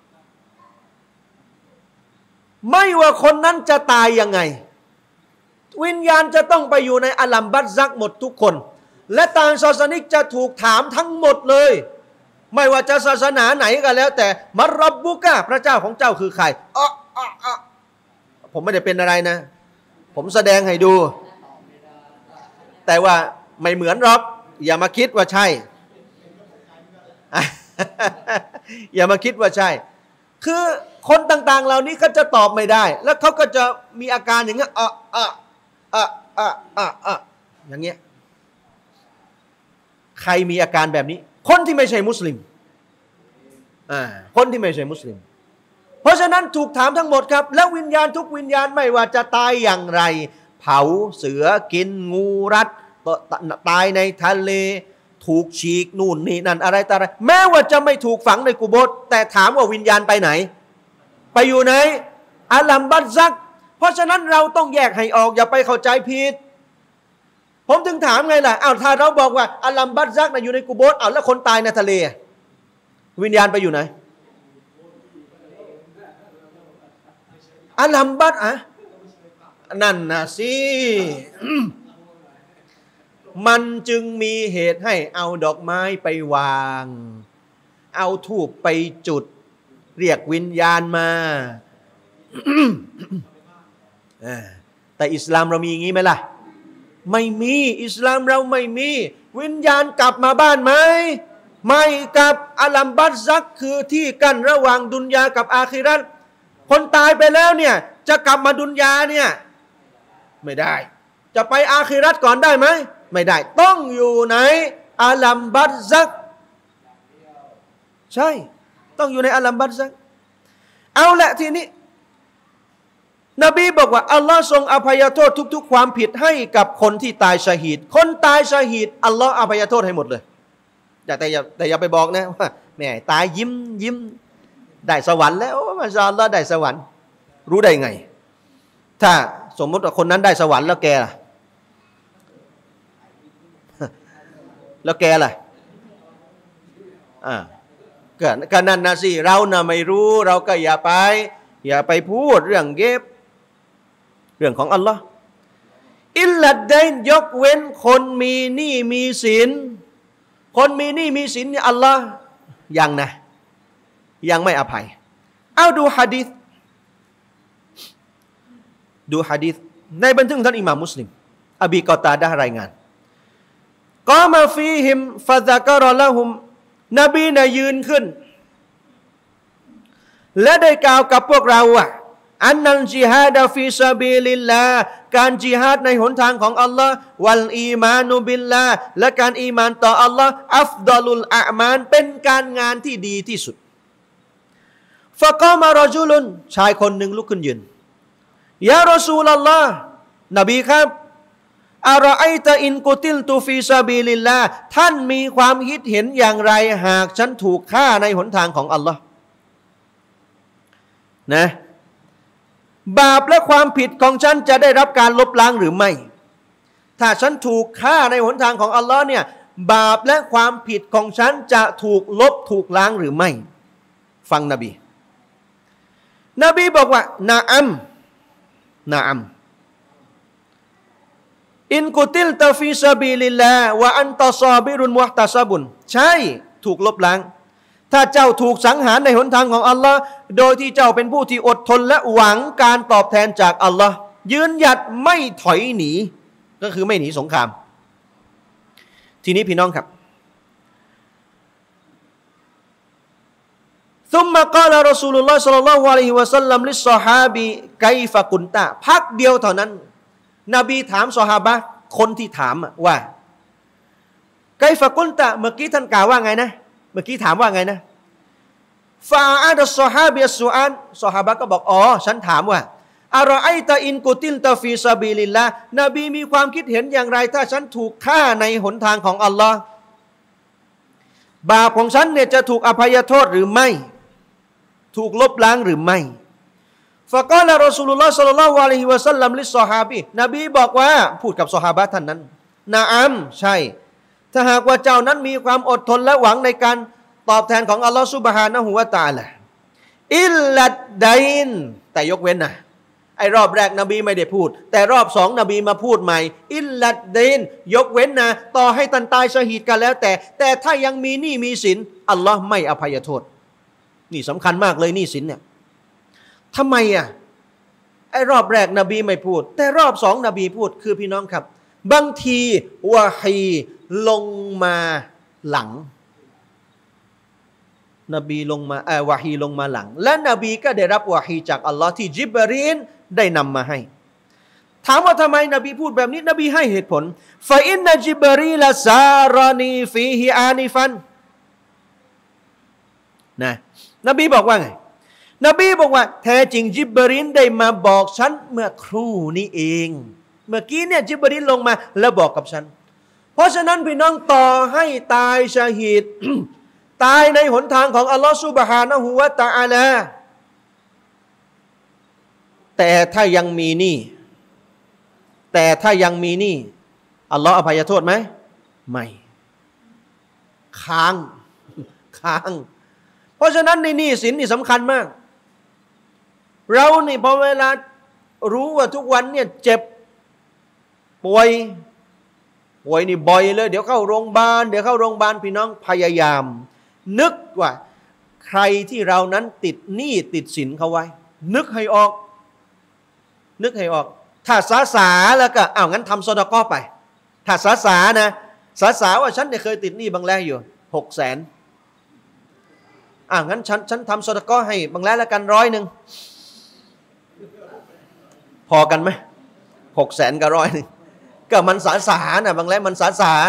ไม่ว่าคนนั้นจะตายยังไงวิญญาณจะต้องไปอยู่ในอัลลัมบัตซักหมดทุกคนและต่างศาสนิกจะถูกถามทั้งหมดเลยไม่ว่าจะศาสนาไหนก็แล้วแต่มารบบุกะพระเจ้าของเจ้าคือใครผมไม่ได้เป็นอะไรนะผมแสดงให้ดูแต่ว่าไม่เหมือนหรอกอย่ามาคิดว่าใช่ อย่ามาคิดว่าใช่คือคนต่างๆเหล่านี้ก็จะตอบไม่ได้แล้วเขาก็จะมีอาการอย่างเงี้ยอย่างเงี้ยใครมีอาการแบบนี้คนที่ไม่ใช่มุสลิมคนที่ไม่ใช่มุสลิมเพราะฉะนั้นถูกถามทั้งหมดครับแล้ววิญญาณทุกวิญญาณไม่ว่าจะตายอย่างไรเผาเสือกินงูรัดตายในทะเลถูกฉีกนู่นนี่นั่นอะไรต่ออะไรแม้ว่าจะไม่ถูกฝังในกุโบร์แต่ถามว่าวิญญาณไปไหนไปอยู่ไหนอาลัมบัตซักเพราะฉะนั้นเราต้องแยกให้ออกอย่าไปเข้าใจผิดผมถึงถามไงล่ะอ้าวถ้าเราบอกว่าอาลัมบัตซักอยู่ในกุโบร์อ้าวแล้วคนตายในทะเลวิญญาณไปอยู่ไหนอาลัมบัตนั่นนะสิมันจึงมีเหตุให้เอาดอกไม้ไปวางเอาธูปไปจุดเรียกวิญญาณมา แต่อิสลามเรามีอย่างนี้ไหมล่ะไม่มีอิสลามเราไม่มีวิญญาณกลับมาบ้านไหมไม่กลับอาลัมบัตซักคือที่กั้นระหว่างดุนยากับอาคิเราะห์คนตายไปแล้วเนี่ยจะกลับมาดุนยาเนี่ยไม่ได้จะไปอาคิเราะห์ก่อนได้ไหมไม่ได้ต้องอยู่ในอาลัมบัตซักใช่ต้องอยู่ในอาลัมบัตซักเอาละทีนี้นบีบอกว่าอัลลอฮ์ทรงอภัยโทษทุกๆความผิดให้กับคนที่ตายชะฮีดคนตายชะฮีดอัลลอฮ์อภัยโทษให้หมดเลยแต่อย่าไปบอกนะว่าแม่ตายยิ้มได้สวรรค์แล้วมาชาอัลลอฮ์ได้สวรรค์รู้ได้ไงถ้าสมมติว่าคนนั้นได้สวรรค์แล้วแกล่ะก็นั่นนะสิเราน่ะไม่รู้เราก็อย่าไปพูดเรื่องเก็บเรื่องของอัลลอฮ์อิลลัดไดนยกเว้นคนมีหนี้มีสินคนมีหนี้มีสินเนี่ยอัลลอฮ์ยังไม่อภัยเอาดูหะดีษในบันทึกท่านอิหม่ามมุสลิมอบีกอตาดะห์รายงานกอมาฟีฮิมฟะซะกะรอละฮุมนบีน่ะยืนขึ้นและได้กล่าวกับพวกเราว่าอันนัลจิฮาดะฟีซะบีลิลลาห์การจิฮาดในหนทางของอัลลอฮ์วัลอีมานุบิลลาห์และการอีมานต่ออัลลอฮ์อัฟฎอลุลอาอ์มานเป็นการงานที่ดีที่สุดฟะกอมารอจุลุนชายคนหนึ่งลุกขึ้นยืนยารอซูลัลลอฮ์นบีครับอารอไอตะอินกุติลตุฟีซาบิลิลลาห์ท่านมีความคิดเห็นอย่างไรหากฉันถูกฆ่าในหนทางของอัลลอฮ์นะบาปและความผิดของฉันจะได้รับการลบล้างหรือไม่ถ้าฉันถูกฆ่าในหนทางของอัลลอฮ์เนี่ยบาปและความผิดของฉันจะถูกลบถูกล้างหรือไม่ฟังนบีบอกว่านาอัมอินกุติลตาฟีซาบิลิลลาห์วะอันตะซอบิรุนมุฮตะซะบุนใช่ถูกลบล้างถ้าเจ้าถูกสังหารในหนทางของอัลลอฮ์โดยที่เจ้าเป็นผู้ที่อดทนและหวังการตอบแทนจากอัลลอฮ์ยืนหยัดไม่ถอยหนีก็คือไม่หนีสงครามทีนี้พี่น้องครับซุมมะกาลารอซูลุลลอฮ์ศ็อลลัลลอฮุอะลัยฮิวะซัลลัมลิศศอฮาบีไกฟะกุนตะพักเดียวเท่านั้นนบีถามซอฮาบะห์คนที่ถามว่าไกฟะกุนตะเมื่อกี้ท่านกล่าวว่าไงนะเมื่อกี้ถามว่าไงนะฟาอาดัสซอฮาบีอัสซุอาลซอฮาบะห์ก็บอกอ๋อฉันถามว่าอารอไอตะอินกุติลตะฟีซาบิลิลลาห์นบีมีความคิดเห็นอย่างไรถ้าฉันถูกฆ่าในหนทางของอัลลอฮ์บาปของฉันเนี่ยจะถูกอภัยโทษหรือไม่ถูกลบล้างหรือไม่ฟะกาลารอซูลุลลอฮ์ศ็อลลัลลอฮุอะลัยฮิวะซัลลัมลิศศอฮาบีนบีบอกว่าพูดกับซอฮาบะห์ท่านนั้นนะอัมใช่ถ้าหากว่าเจ้านั้นมีความอดทนและหวังในการตอบแทนของอัลลอฮ์ซุบฮานะฮูวะตะอาลาอิลลัดไดนแต่ยกเว้นนะไอ้รอบแรกนบีไม่ได้พูดแต่รอบสองนบีมาพูดใหม่อิลลัดไดนยกเว้นนะต่อให้ตันตายชะฮีดกันแล้วแต่ถ้ายังมีหนี้มีสินอัลลอฮ์ไม่อภัยโทษนี่สำคัญมากเลยหนี้สินเนี่ยทำไมไอ้รอบแรกนบีไม่พูดแต่รอบสองนบีพูดคือพี่น้องครับบางทีวะฮีลงมาหลังนบีลงมาวะฮีลงมาหลังและนบีก็ได้รับวะฮีจากอัลลอฮ์ที่จิบรีลได้นำมาให้ถามว่าทำไมนบีพูดแบบนี้นบีให้เหตุผลฟาอินนะจิบรีลซารอนีฟีฮิอานิฟันนะนบีบอกว่าไงนบีบอกว่าแท้จริงจิบรีลได้มาบอกฉันเมื่อครู่นี้เองเมื่อกี้เนี่ยจิบรีลลงมาแล้วบอกกับฉันเพราะฉะนั้นพี่น้องต่อให้ตายชะฮีด ตายในหนทางของอัลลอฮฺซุบฮานะฮูวะตะอาลาแต่ถ้ายังมีหนี้อัลลอฮฺอภัยโทษไหมไม่ค้างเพราะฉะนั้นในหนี้สินนี่สำคัญมากเรานี่พอเวลารู้ว่าทุกวันเนี่ยเจ็บป่วยนี่บ่อยเลยเดี๋ยวเข้าโรงพยาบาลพี่น้องพยายามนึกว่าใครที่เรานั้นติดหนี้ติดสินเขาไว้นึกให้ออกถ้าสาแล้วก็งั้นทำซอดาก้อไปถ้าสานะสาว่าฉันเนี่ยเคยติดหนี้บางแลอยู่600,000งั้นฉันทำซอดาก้อให้บางแลแล้วกัน100พอกันไหม600,000กับ100ก็มันสานะบางแลมันสา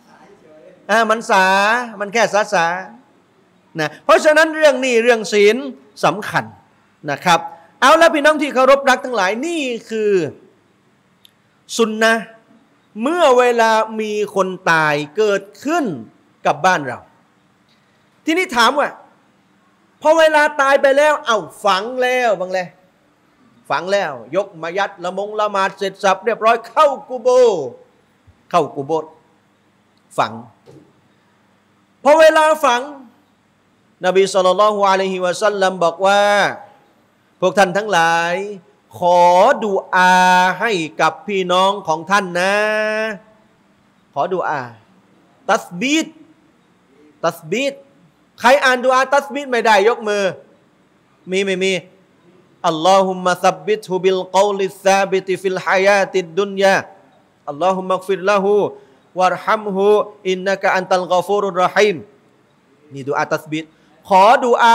มันแค่สานะเพราะฉะนั้นเรื่องนี้เรื่องศีลสำคัญนะครับเอาละพี่น้องที่เคารพรักทั้งหลายนี่คือสุนนะเมื่อเวลามีคนตายเกิดขึ้นกับบ้านเราทีนี้ถามว่าพอเวลาตายไปแล้วฝังแล้วบางแลฝังแล้วยกมายัดละหมาดเสร็จสับเรียบร้อยเข้ากุโบร์ฝังพอเวลาฝังนบีศ็อลลัลลอฮุอะลัยฮิวะซัลลัมบอกว่าพวกท่านทั้งหลายขอดุอาให้กับพี่น้องของท่านนะขอดุอาตัสบีตใครอ่านดุอาตัสบีตไม่ได้ยกมือมีอัลลอฮุมมะซับบิตฮุบิลกอลิซซาบิตฟิลฮายาติดดุนยาอัลลอฮุมมักฟิรละฮูวัรฮัมฮูอินนะกะอันตัลกอฟูรุรเราะฮีมนี่ดุอาตัสบีตขอดุอา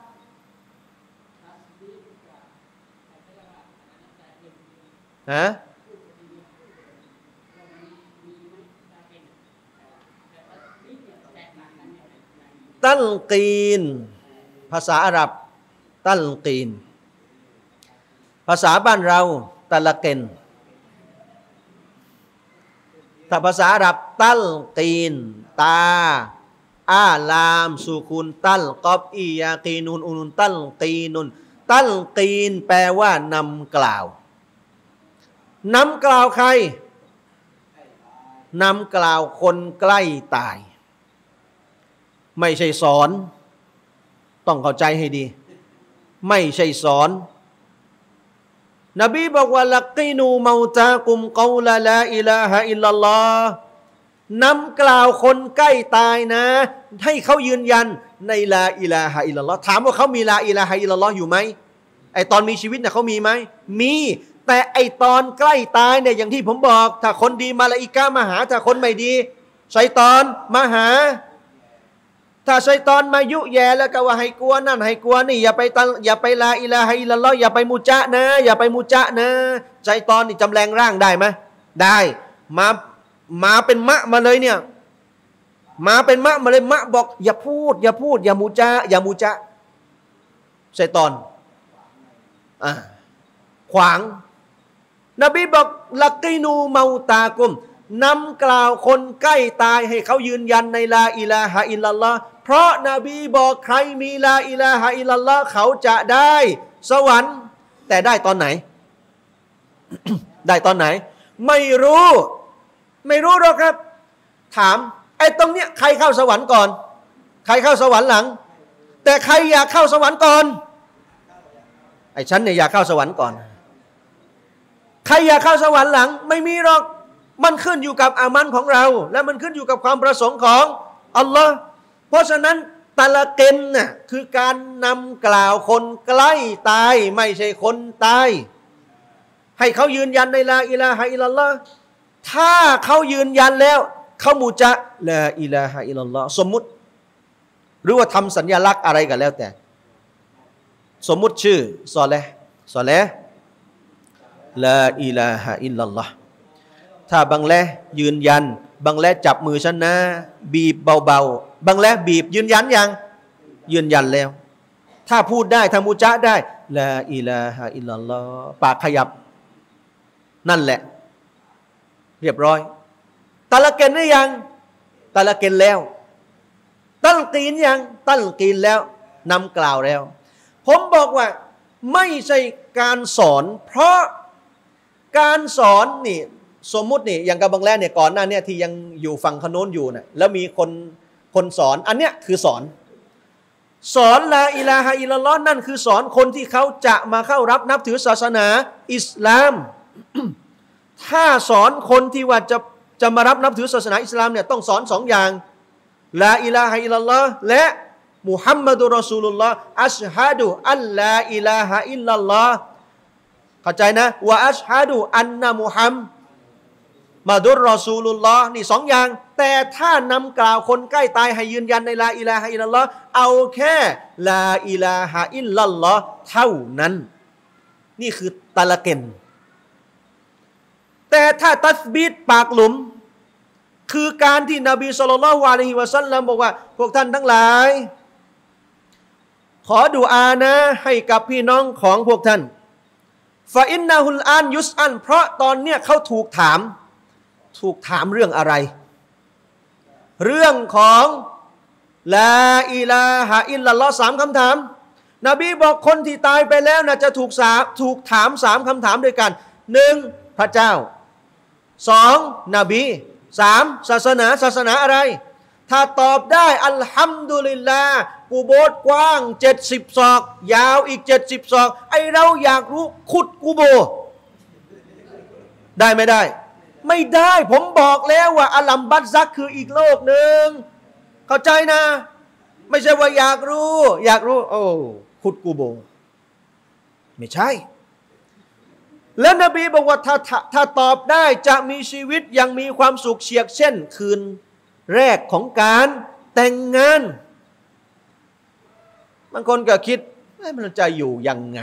ตัลกีนภาษาอาหรับตัลกีนภาษาบ้านเราตะละเกนถ้าภาษาอาหรับตัลกีนตาอาลามสุกุนตัลกอบอียากีนุนอุนุนตัลกีนุนตัลกีนแปลว่านำกล่าวนำกล่าวใครนำกล่าวคนใกล้ตายไม่ใช่สอนต้องเข้าใจให้ดีไม่ใช่สอนนบีบอกว่าลักีนูเมาตากุมกอลาลาอิลาฮะอิลลัลลอฮ์นำกล่าวคนใกล้ตายนะให้เขายืนยันในลาอิลาฮะอิลลัลลอฮ์ถามว่าเขามีลาอิลาฮะอิลลัลลอฮ์อยู่ไหมไอตอนมีชีวิตเนี่ยเขามีไหมมีแต่ไอตอนใกล้ตายเนี่ยอย่างที่ผมบอกถ้าคนดีมาลาอิกะห์มาหาถ้าคนไม่ดีชัยฏอนมาหาถ้าชัยฏอนมายุแย่แล้วก็ว่าให้กลัวนั่นให้กลัวนี่อย่าไปลาอิลาฮะอิลลัลลอฮ์อย่าไปมุจะนะชัยฏอนนี่จำแรงร่างได้ไหมได้มาเป็นมะมาเลยเนี่ยมาเป็นมะมาเลยมะบอกอย่าพูดอย่ามุจะชัยฏอนขวางนบีบอกลักีนูเมาตากุมนำกล่าวคนใกล้ตายให้เขายืนยันในลาอิลาฮะอิลลัลลอฮ์เพราะนบีบอกใครมีลาอิลาฮะอิลลัลลอฮ์เขาจะได้สวรรค์แต่ได้ตอนไหน ได้ตอนไหนไม่รู้หรอกครับถามไอ้ตรงเนี้ยใครเข้าสวรรค์ก่อนใครเข้าสวรรค์หลังแต่ใครอยากเข้าสวรรค์ก่อนไอ้ฉันเนี่ยอยากเข้าสวรรค์ก่อนใครอยากเข้าสวรรค์หลังไม่มีหรอกมันขึ้นอยู่กับอามันของเราและมันขึ้นอยู่กับความประสงค์ของอัลลอฮ์เพราะฉะนั้นตะละเกนน่ะคือการนำกล่าวคนใกล้ตายไม่ใช่คนตายให้เขายืนยันในลาอิลาฮะอิลลัลลอฮ์ถ้าเขายืนยันแล้วเขามุจะลาอิลาฮะอิลลัลลอฮ์สมมุติหรือว่าทำสัญลักษณ์อะไรกันแล้วแต่สมมุติชื่อซอเลห์ลาอิลาฮะอิลลัลลอฮ์ถ้าบังแลยืนยันบังแลจับมือฉันนะบีบเบาๆบังแลบีบยืนยันยังยืนยันแล้วถ้าพูดได้ถ้ามุจะได้ลาอิลาฮะอิลลัลลอฮ์ปากขยับนั่นแหละเรียบร้อยตะละเกนหรือยังตะละเกนแล้วตั้งกีนยังตั้งกีนแล้วนำกล่าวแล้วผมบอกว่าไม่ใช่การสอนเพราะการสอนนี่สมมุตินี่อย่างกับบางแรกเนี่ยก่อนหน้าเนี่ยที่ยังอยู่ฝั่งขโน้นอยู่นะแล้วมีคนสอนอันเนี้ยคือสอนลาอิลาฮะอิลลัลลอฮ์นั่นคือสอนคนที่เขาจะมาเข้ารับนับถือศาสนาอิสลาม ถ้าสอนคนที่ว่าจะมารับนับถือศาสนาอิสลามเนี่ยต้องสอน2 อย่างลาอิลาฮะอิลลัลลอฮ์และมุฮัมมัดุรอซูลุลลอฮ์อัชฮะดุอัลลาอิลาฮะอิลลัลลอฮ์เข้าใจนะวะอัชฮะดุอันนะมุฮัมมัดุรรอซูลุลลอฮ์นี่2 อย่างแต่ถ้านำกล่าวคนใกล้ตายให้ยืนยันในลาอิลาฮะอิลลัลลอฮ์เอาแค่ลาอิลาฮะอิลลัลลอฮ์เท่านั้นนี่คือตะละเกนแต่ถ้าตัสบีตปากหลุมคือการที่นบีศ็อลลัลลอฮุอะลัยฮิวะซัลลัมบอกว่าพวกท่านทั้งหลายขอดุอานะให้กับพี่น้องของพวกท่านฟาอินนะฮุลอานยุสอันเพราะตอนเนี้ยเขาถูกถามเรื่องอะไรเรื่องของลาอิลาฮะอิลลัลลอฮ์3 คำถามนบีบอกคนที่ตายไปแล้วนะจะถูกถาม3 คำถามด้วยกัน 1. พระเจ้า 2. นบี3. ศาสนาอะไรถ้าตอบได้อัลฮัมดุลิลลาห์กุโบร์กว้าง70 ศอกยาวอีก70 ศอกไอเราอยากรู้ขุดกุโบได้ไม่ได้ไม่ได้ผมบอกแล้วว่าอัลลัมบัตซักคืออีกโลกหนึ่งเข้าใจนะไม่ใช่ว่าอยากรู้โอ้ขุดกูโบไม่ใช่แล้วนบีบอกว่าถ้าตอบได้จะมีชีวิตยังมีความสุขเฉียกเช่นคืนแรกของการแต่งงานบางคนก็คิดมันจะอยู่ยังไง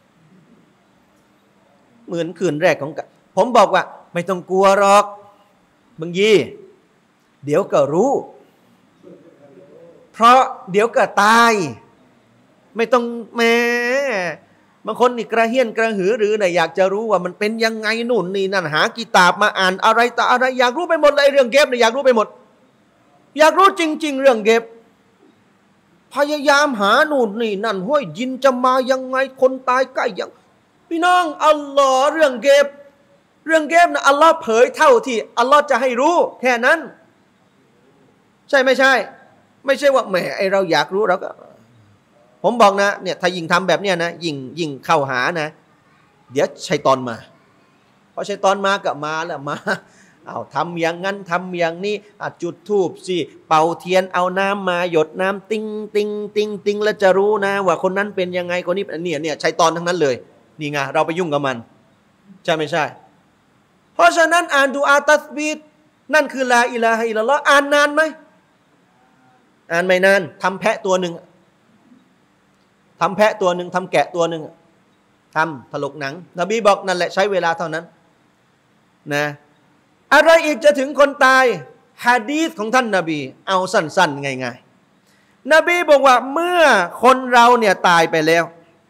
เหมือนคืนแรกของกันผมบอกว่าไม่ต้องกลัวหรอกบางยีเดี๋ยวก็รู้เพราะเดี๋ยวก็ตายไม่ต้องแม้บางคนนี่กระเฮี้ยนกระหือรืออยากจะรู้ว่ามันเป็นยังไงนู่นนี่นั่นหากิตาบมาอ่านอะไรต่ออะไรอยากรู้ไปหมดเลยเรื่องเก็บเนี่ยอยากรู้ไปหมดอยากรู้จริงๆเรื่องเก็บพยายามหานู่นนี่นั่นห้วยยินจะมายังไงคนตายใกล้ยังพี่น้องอัลลอฮ์เรื่องเก็บนะอัลลอฮ์เผยเท่าที่อัลลอฮ์จะให้รู้แค่นั้นใช่ไม่ใช่ไม่ใช่ว่าแหมไอเราอยากรู้เราก็ผมบอกนะเนี่ยถ้ายิ่งทำแบบเนี้ยนะยิ่งเข้าหานะเดี๋ยวชัยฏอนมาพอชัยฏอนมาก็มาแล้วมาเอาทำอย่างนั้นทำอย่างนี้จุดธูปสิเป่าเทียนเอาน้ำมาหยดน้ำติ้งติ้งติ้งติ้งแล้วจะรู้นะว่าคนนั้นเป็นยังไงคนนี้เนี่ยชัยฏอนทั้งนั้นเลยนี่ไงเราไปยุ่งกับมันใช่ไม่ใช่เพราะฉะนั้นอ่านดุอาตัสบีตนั่นคือลาอิลาฮะอิลลัลลอฮ์อ่านนานไหมอ่านไม่นานทำแพะตัวหนึ่งทำแพะตัวหนึ่งทำแกะตัวหนึ่งทำถลกหนังนบีบอกนั่นแหละใช้เวลาเท่านั้นนะอะไรอีกจะถึงคนตายหะดีษของท่านนบีเอาสั้นๆง่ายๆนบีบอกว่าเมื่อคนเราเนี่ยตายไปแล้ว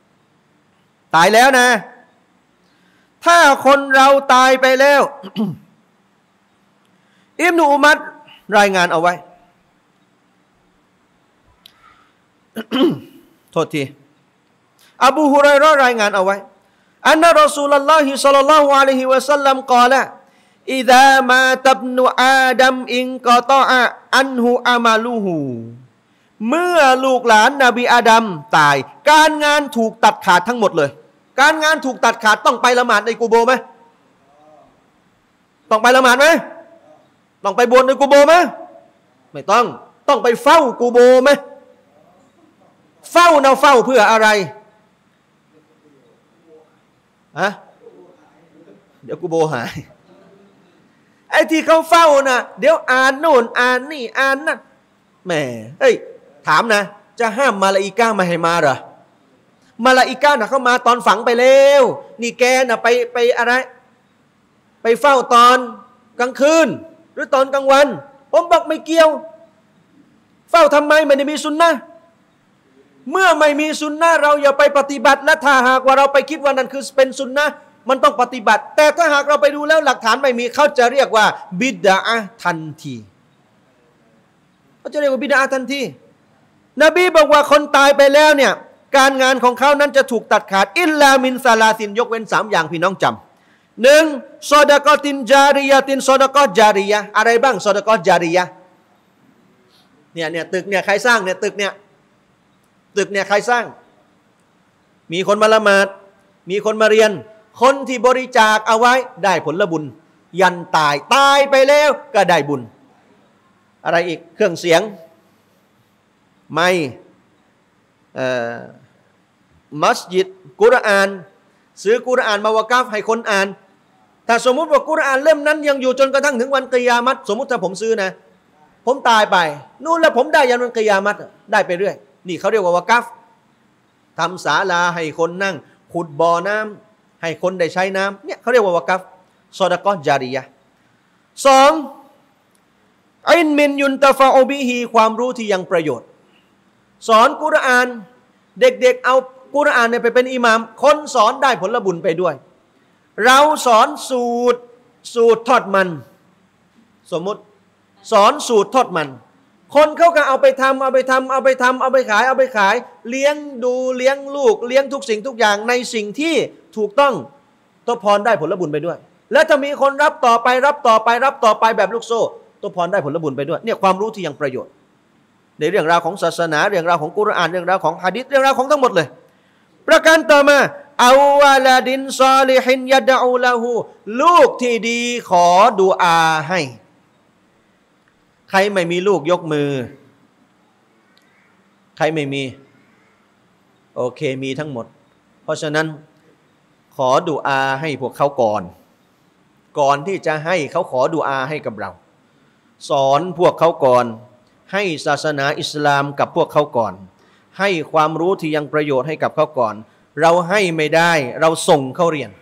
นะถ้าคนเราตายไปแล้ว อิบนุอุมัรรายงานเอาไว้ โทษทีอบูฮุรัยเราะห์รายงานเอาไว้อันนะรอซูลุลลอฮิศ็อลลัลลอฮุอะลัยฮิวะซัลลัมกล่าวอิซามาตับนุอาดัมอินกอตออะอันฮุอามาลูฮูเมื่อลูกหลานนบีอาดัมตายการงานถูกตัดขาดทั้งหมดเลยการงานถูกตัดขาดต้องไปละหมาดในกุโบร์ไหมต้องไปละหมาดไหมต้องไปบวชในกุโบร์ไหมไม่ต้องไปเฝ้ากุโบร์ไหมเฝ้าเพื่ออะไรฮะเดี๋ยวกุโบร์หายไอ้ที่เขาเฝ้านะเดี๋ยวอ่านโน่นอ่านนี่อ่านนั่นแหมถามนะจะห้ามมาลาอิกะห์มาให้มาเหรอมาลาอิกะห์น่ะเขามาตอนฝังไปแล้วนี่แกน่ะไปอะไรไปเฝ้าตอนกลางคืนหรือตอนกลางวันผมบอกไม่เกี่ยวเฝ้าทำไมไม่ได้มีสุนนะห์เมื่อไม่มีสุนนะห์เราอย่าไปปฏิบัติและถ้าหากว่าเราไปคิดว่านั่นคือเป็นสุนนะห์มันต้องปฏิบัติ แต่ถ้าหากเราไปดูแล้วหลักฐานไม่มีเขาจะเรียกว่าบิดาทันทีเขาจะเรียกว่าบิดาทันทีนบีบอกว่าคนตายไปแล้วเนี่ยการงานของเขานั้นจะถูกตัดขาดอิลลามินซาลาซินยกเว้น3อย่างพี่น้องจำหนึ่งซอดะกอตินจาริยะตินซอดะกอจาริยะอะไรบ้างซอดะกอจาริยะเนี่ยตึกเนี่ยใครสร้างเนี่ยตึกเนี่ยใครสร้างมีคนมาละหมาดมีคนมาเรียนคนที่บริจาคเอาไว้ได้ผลบุญยันตายไปแล้วก็ได้บุญอะไรอีกเครื่องเสียงไม่มัสยิดกุรอานซื้อกุรอานมาวะกัฟให้คนอ่านถ้าสมมุติว่ากุรอานเล่มนั้นยังอยู่จนกระทั่งถึงวันกิยามัตสมมุติถ้าผมซื้อนะผมตายไปนู่นแล้วผมได้ยันวันกิยามัตได้ไปเรื่อยนี่เขาเรียกว่าวะกัฟทำศาลาให้คนนั่งขุดบ่อน้ำให้คนได้ใช้น้ำเนี่ยเขาเรียกว่าวะกัฟซอดะกอฮ์จาริยะห์สองอินมินยุนตะฟะอบิฮีความรู้ที่ยังประโยชน์สอนกุรอานเด็กๆเอากุรอานเนี่ยไปเป็นอิหม่ามคนสอนได้ผลบุญไปด้วยเราสอนสูตรทอดมันสมมุติสอนสูตรทอดมันคนเขาก็เอาไปทำเอาไปขายเลี้ยงดูเลี้ยงลูกเลี้ยงทุกสิ่งทุกอย่างในสิ่งที่ถูกต้องตัวพรได้ผลบุญไปด้วยและถ้ามีคนรับต่อไปแบบลูกโซ่ตัวพรได้ผลบุญไปด้วยเนี่ยความรู้ที่ยังประโยชน์ในเรื่องราวของศาสนาเรื่องราวของกุรอานเรื่องราวของหะดีษเรื่องราวของทั้งหมดเลยประการต่อมาอัลวะลาดินซอลิฮินยะดะอูละฮูลูกที่ดีขอดุอาให้ใครไม่มีลูกยกมือใครไม่มีโอเคมีทั้งหมดเพราะฉะนั้นขอดุอาให้พวกเขาก่อนที่จะให้เขาขอดุอาให้กับเราสอนพวกเขาก่อนให้ศาสนาอิสลามกับพวกเขาก่อนให้ความรู้ที่ยังประโยชน์ให้กับเขาก่อนเราให้ไม่ได้เราส่งเขาเรียน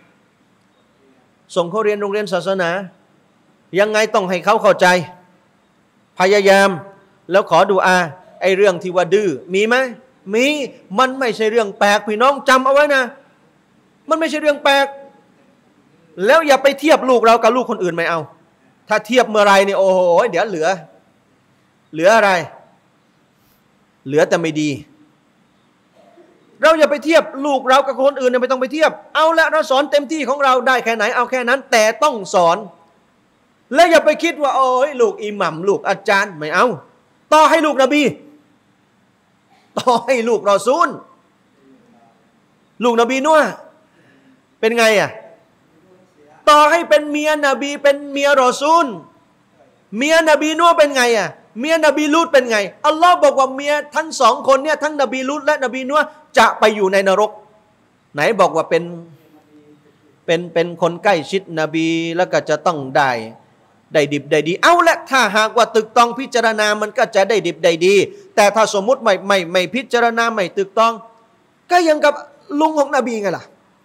โรงเรียนศาสนายังไงต้องให้เขาเข้าใจพยายามแล้วขอดุอาไอ้เรื่องที่ว่าดื้อมีไหมมีมันไม่ใช่เรื่องแปลกพี่น้องจำเอาไว้นะมันไม่ใช่เรื่องแปลกแล้วอย่าไปเทียบลูกเรากับลูกคนอื่นไม่เอาถ้าเทียบเมื่อไรเนี่ยโอ้โหเดี๋ยวเหลืออะไรเหลือแต่ไม่ดีเราอย่าไปเทียบลูกเรากับคนอื่นเนี่ยไม่ต้องไปเทียบเอาละเราสอนเต็มที่ของเราได้แค่ไหนเอาแค่นั้นแต่ต้องสอนและอย่าไปคิดว่าโอ้ยลูกอิหมัมลูกอาจารย์ไม่เอาต่อให้ลูกนบีต่อให้ลูกรอซูลลูกนบีนัวเป็นไงอ่ะต่อให้เป็นเมียนบีเป็นเมียรอซูลเมียนบีนัวเป็นไงอ่ะเมียนบีลูตเป็นไงอัลลอฮ์บอกว่าเมียทั้งสองคนเนี่ยทั้งนบีลูตและนบีนัวจะไปอยู่ในนรกไหนบอกว่าเป็นคนใกล้ชิดนบีแล้วก็จะต้องได้ดิบได้ดีเอาละถ้าหากว่าตึกต้องพิจารณามันก็จะได้ดิบได้ดีแต่ถ้าสมมุติไม่พิจารณาไม่ตึกต้องก็ยังกับลุงของนบีไงล่ะ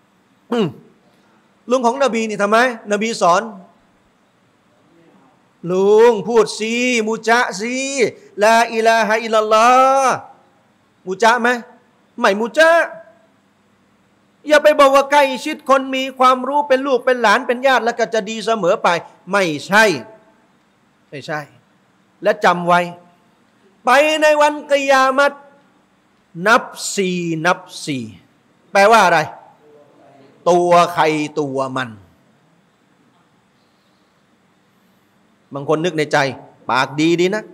ลุงของนบีนี่ทำไมนบีสอนลุงพูดสิมุจะสิลาอิลาฮะอิลลัลลอฮ์มุจะไหมไม่มุจะอย่าไปบอกว่าใกล้ชิดคนมีความรู้เป็นลูกเป็นหลานเป็นญาติแล้วก็จะดีเสมอไปไม่ใช่และจำไว้ไปในวันกิยามัตนับสี่แปลว่าอะไรตัวใครตัวมันบางคนนึกในใจปากดีนะ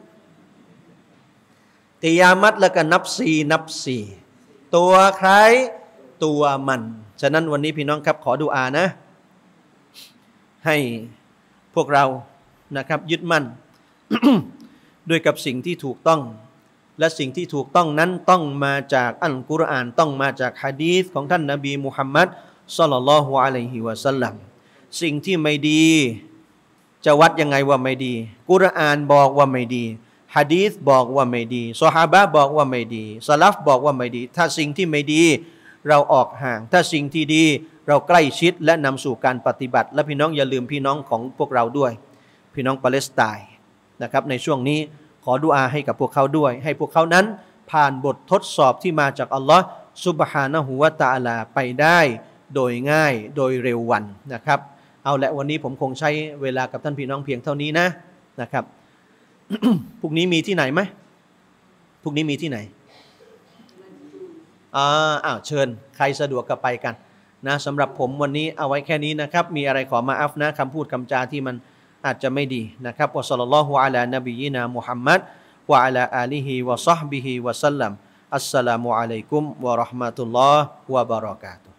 กิยามัตแล้วก็นับสี่ตัวใครตัวมันฉะนั้นวันนี้พี่น้องครับขอดุอานะให้พวกเรานะครับยึดมั่น ด้วยกับสิ่งที่ถูกต้องและสิ่งที่ถูกต้องนั้นต้องมาจากอัลกุรอานต้องมาจากหะดีษของท่านนบีมุฮัมมัดศ็อลลัลลอฮุอะลัยฮิวะซัลลัมสิ่งที่ไม่ดีจะวัดยังไงว่าไม่ดีกุรอานบอกว่าไม่ดีหะดีษบอกว่าไม่ดีซอฮาบะห์บอกว่าไม่ดีสลัฟบอกว่าไม่ดีถ้าสิ่งที่ไม่ดีเราออกห่างถ้าสิ่งที่ดีเราใกล้ชิดและนำสู่การปฏิบัติและพี่น้องอย่าลืมพี่น้องของพวกเราด้วยพี่น้องปาเลสไตน์นะครับในช่วงนี้ขอดุอาให้กับพวกเขาด้วยให้พวกเขานั้นผ่านบททดสอบที่มาจากอัลลอฮ์ซุบฮานะฮูวะตะอาลาไปได้โดยง่ายโดยเร็ววันนะครับเอาละวันนี้ผมคงใช้เวลากับท่านพี่น้องเพียงเท่านี้นะครับ พรุ่งนี้มีที่ไหนไหมพรุ่งนี้มีที่ไหนเชิญใครสะดวกก็ไปกันนะสำหรับผมวันนี้เอาไว้แค่นี้นะครับมีอะไรขอมาอัฟนะคำพูดคำจาที่มันอาจจะไม่ดีนะครับวะศ็อลลัลลอฮุอะลานบียินามุฮัมมัดวะอะลาอาลีฮิวะศอฮบิฮิวะซัลลัมอัสสลามุอะลัยกุมวะเราะห์มะตุลลอฮ์วะบะเราะกาตุฮ์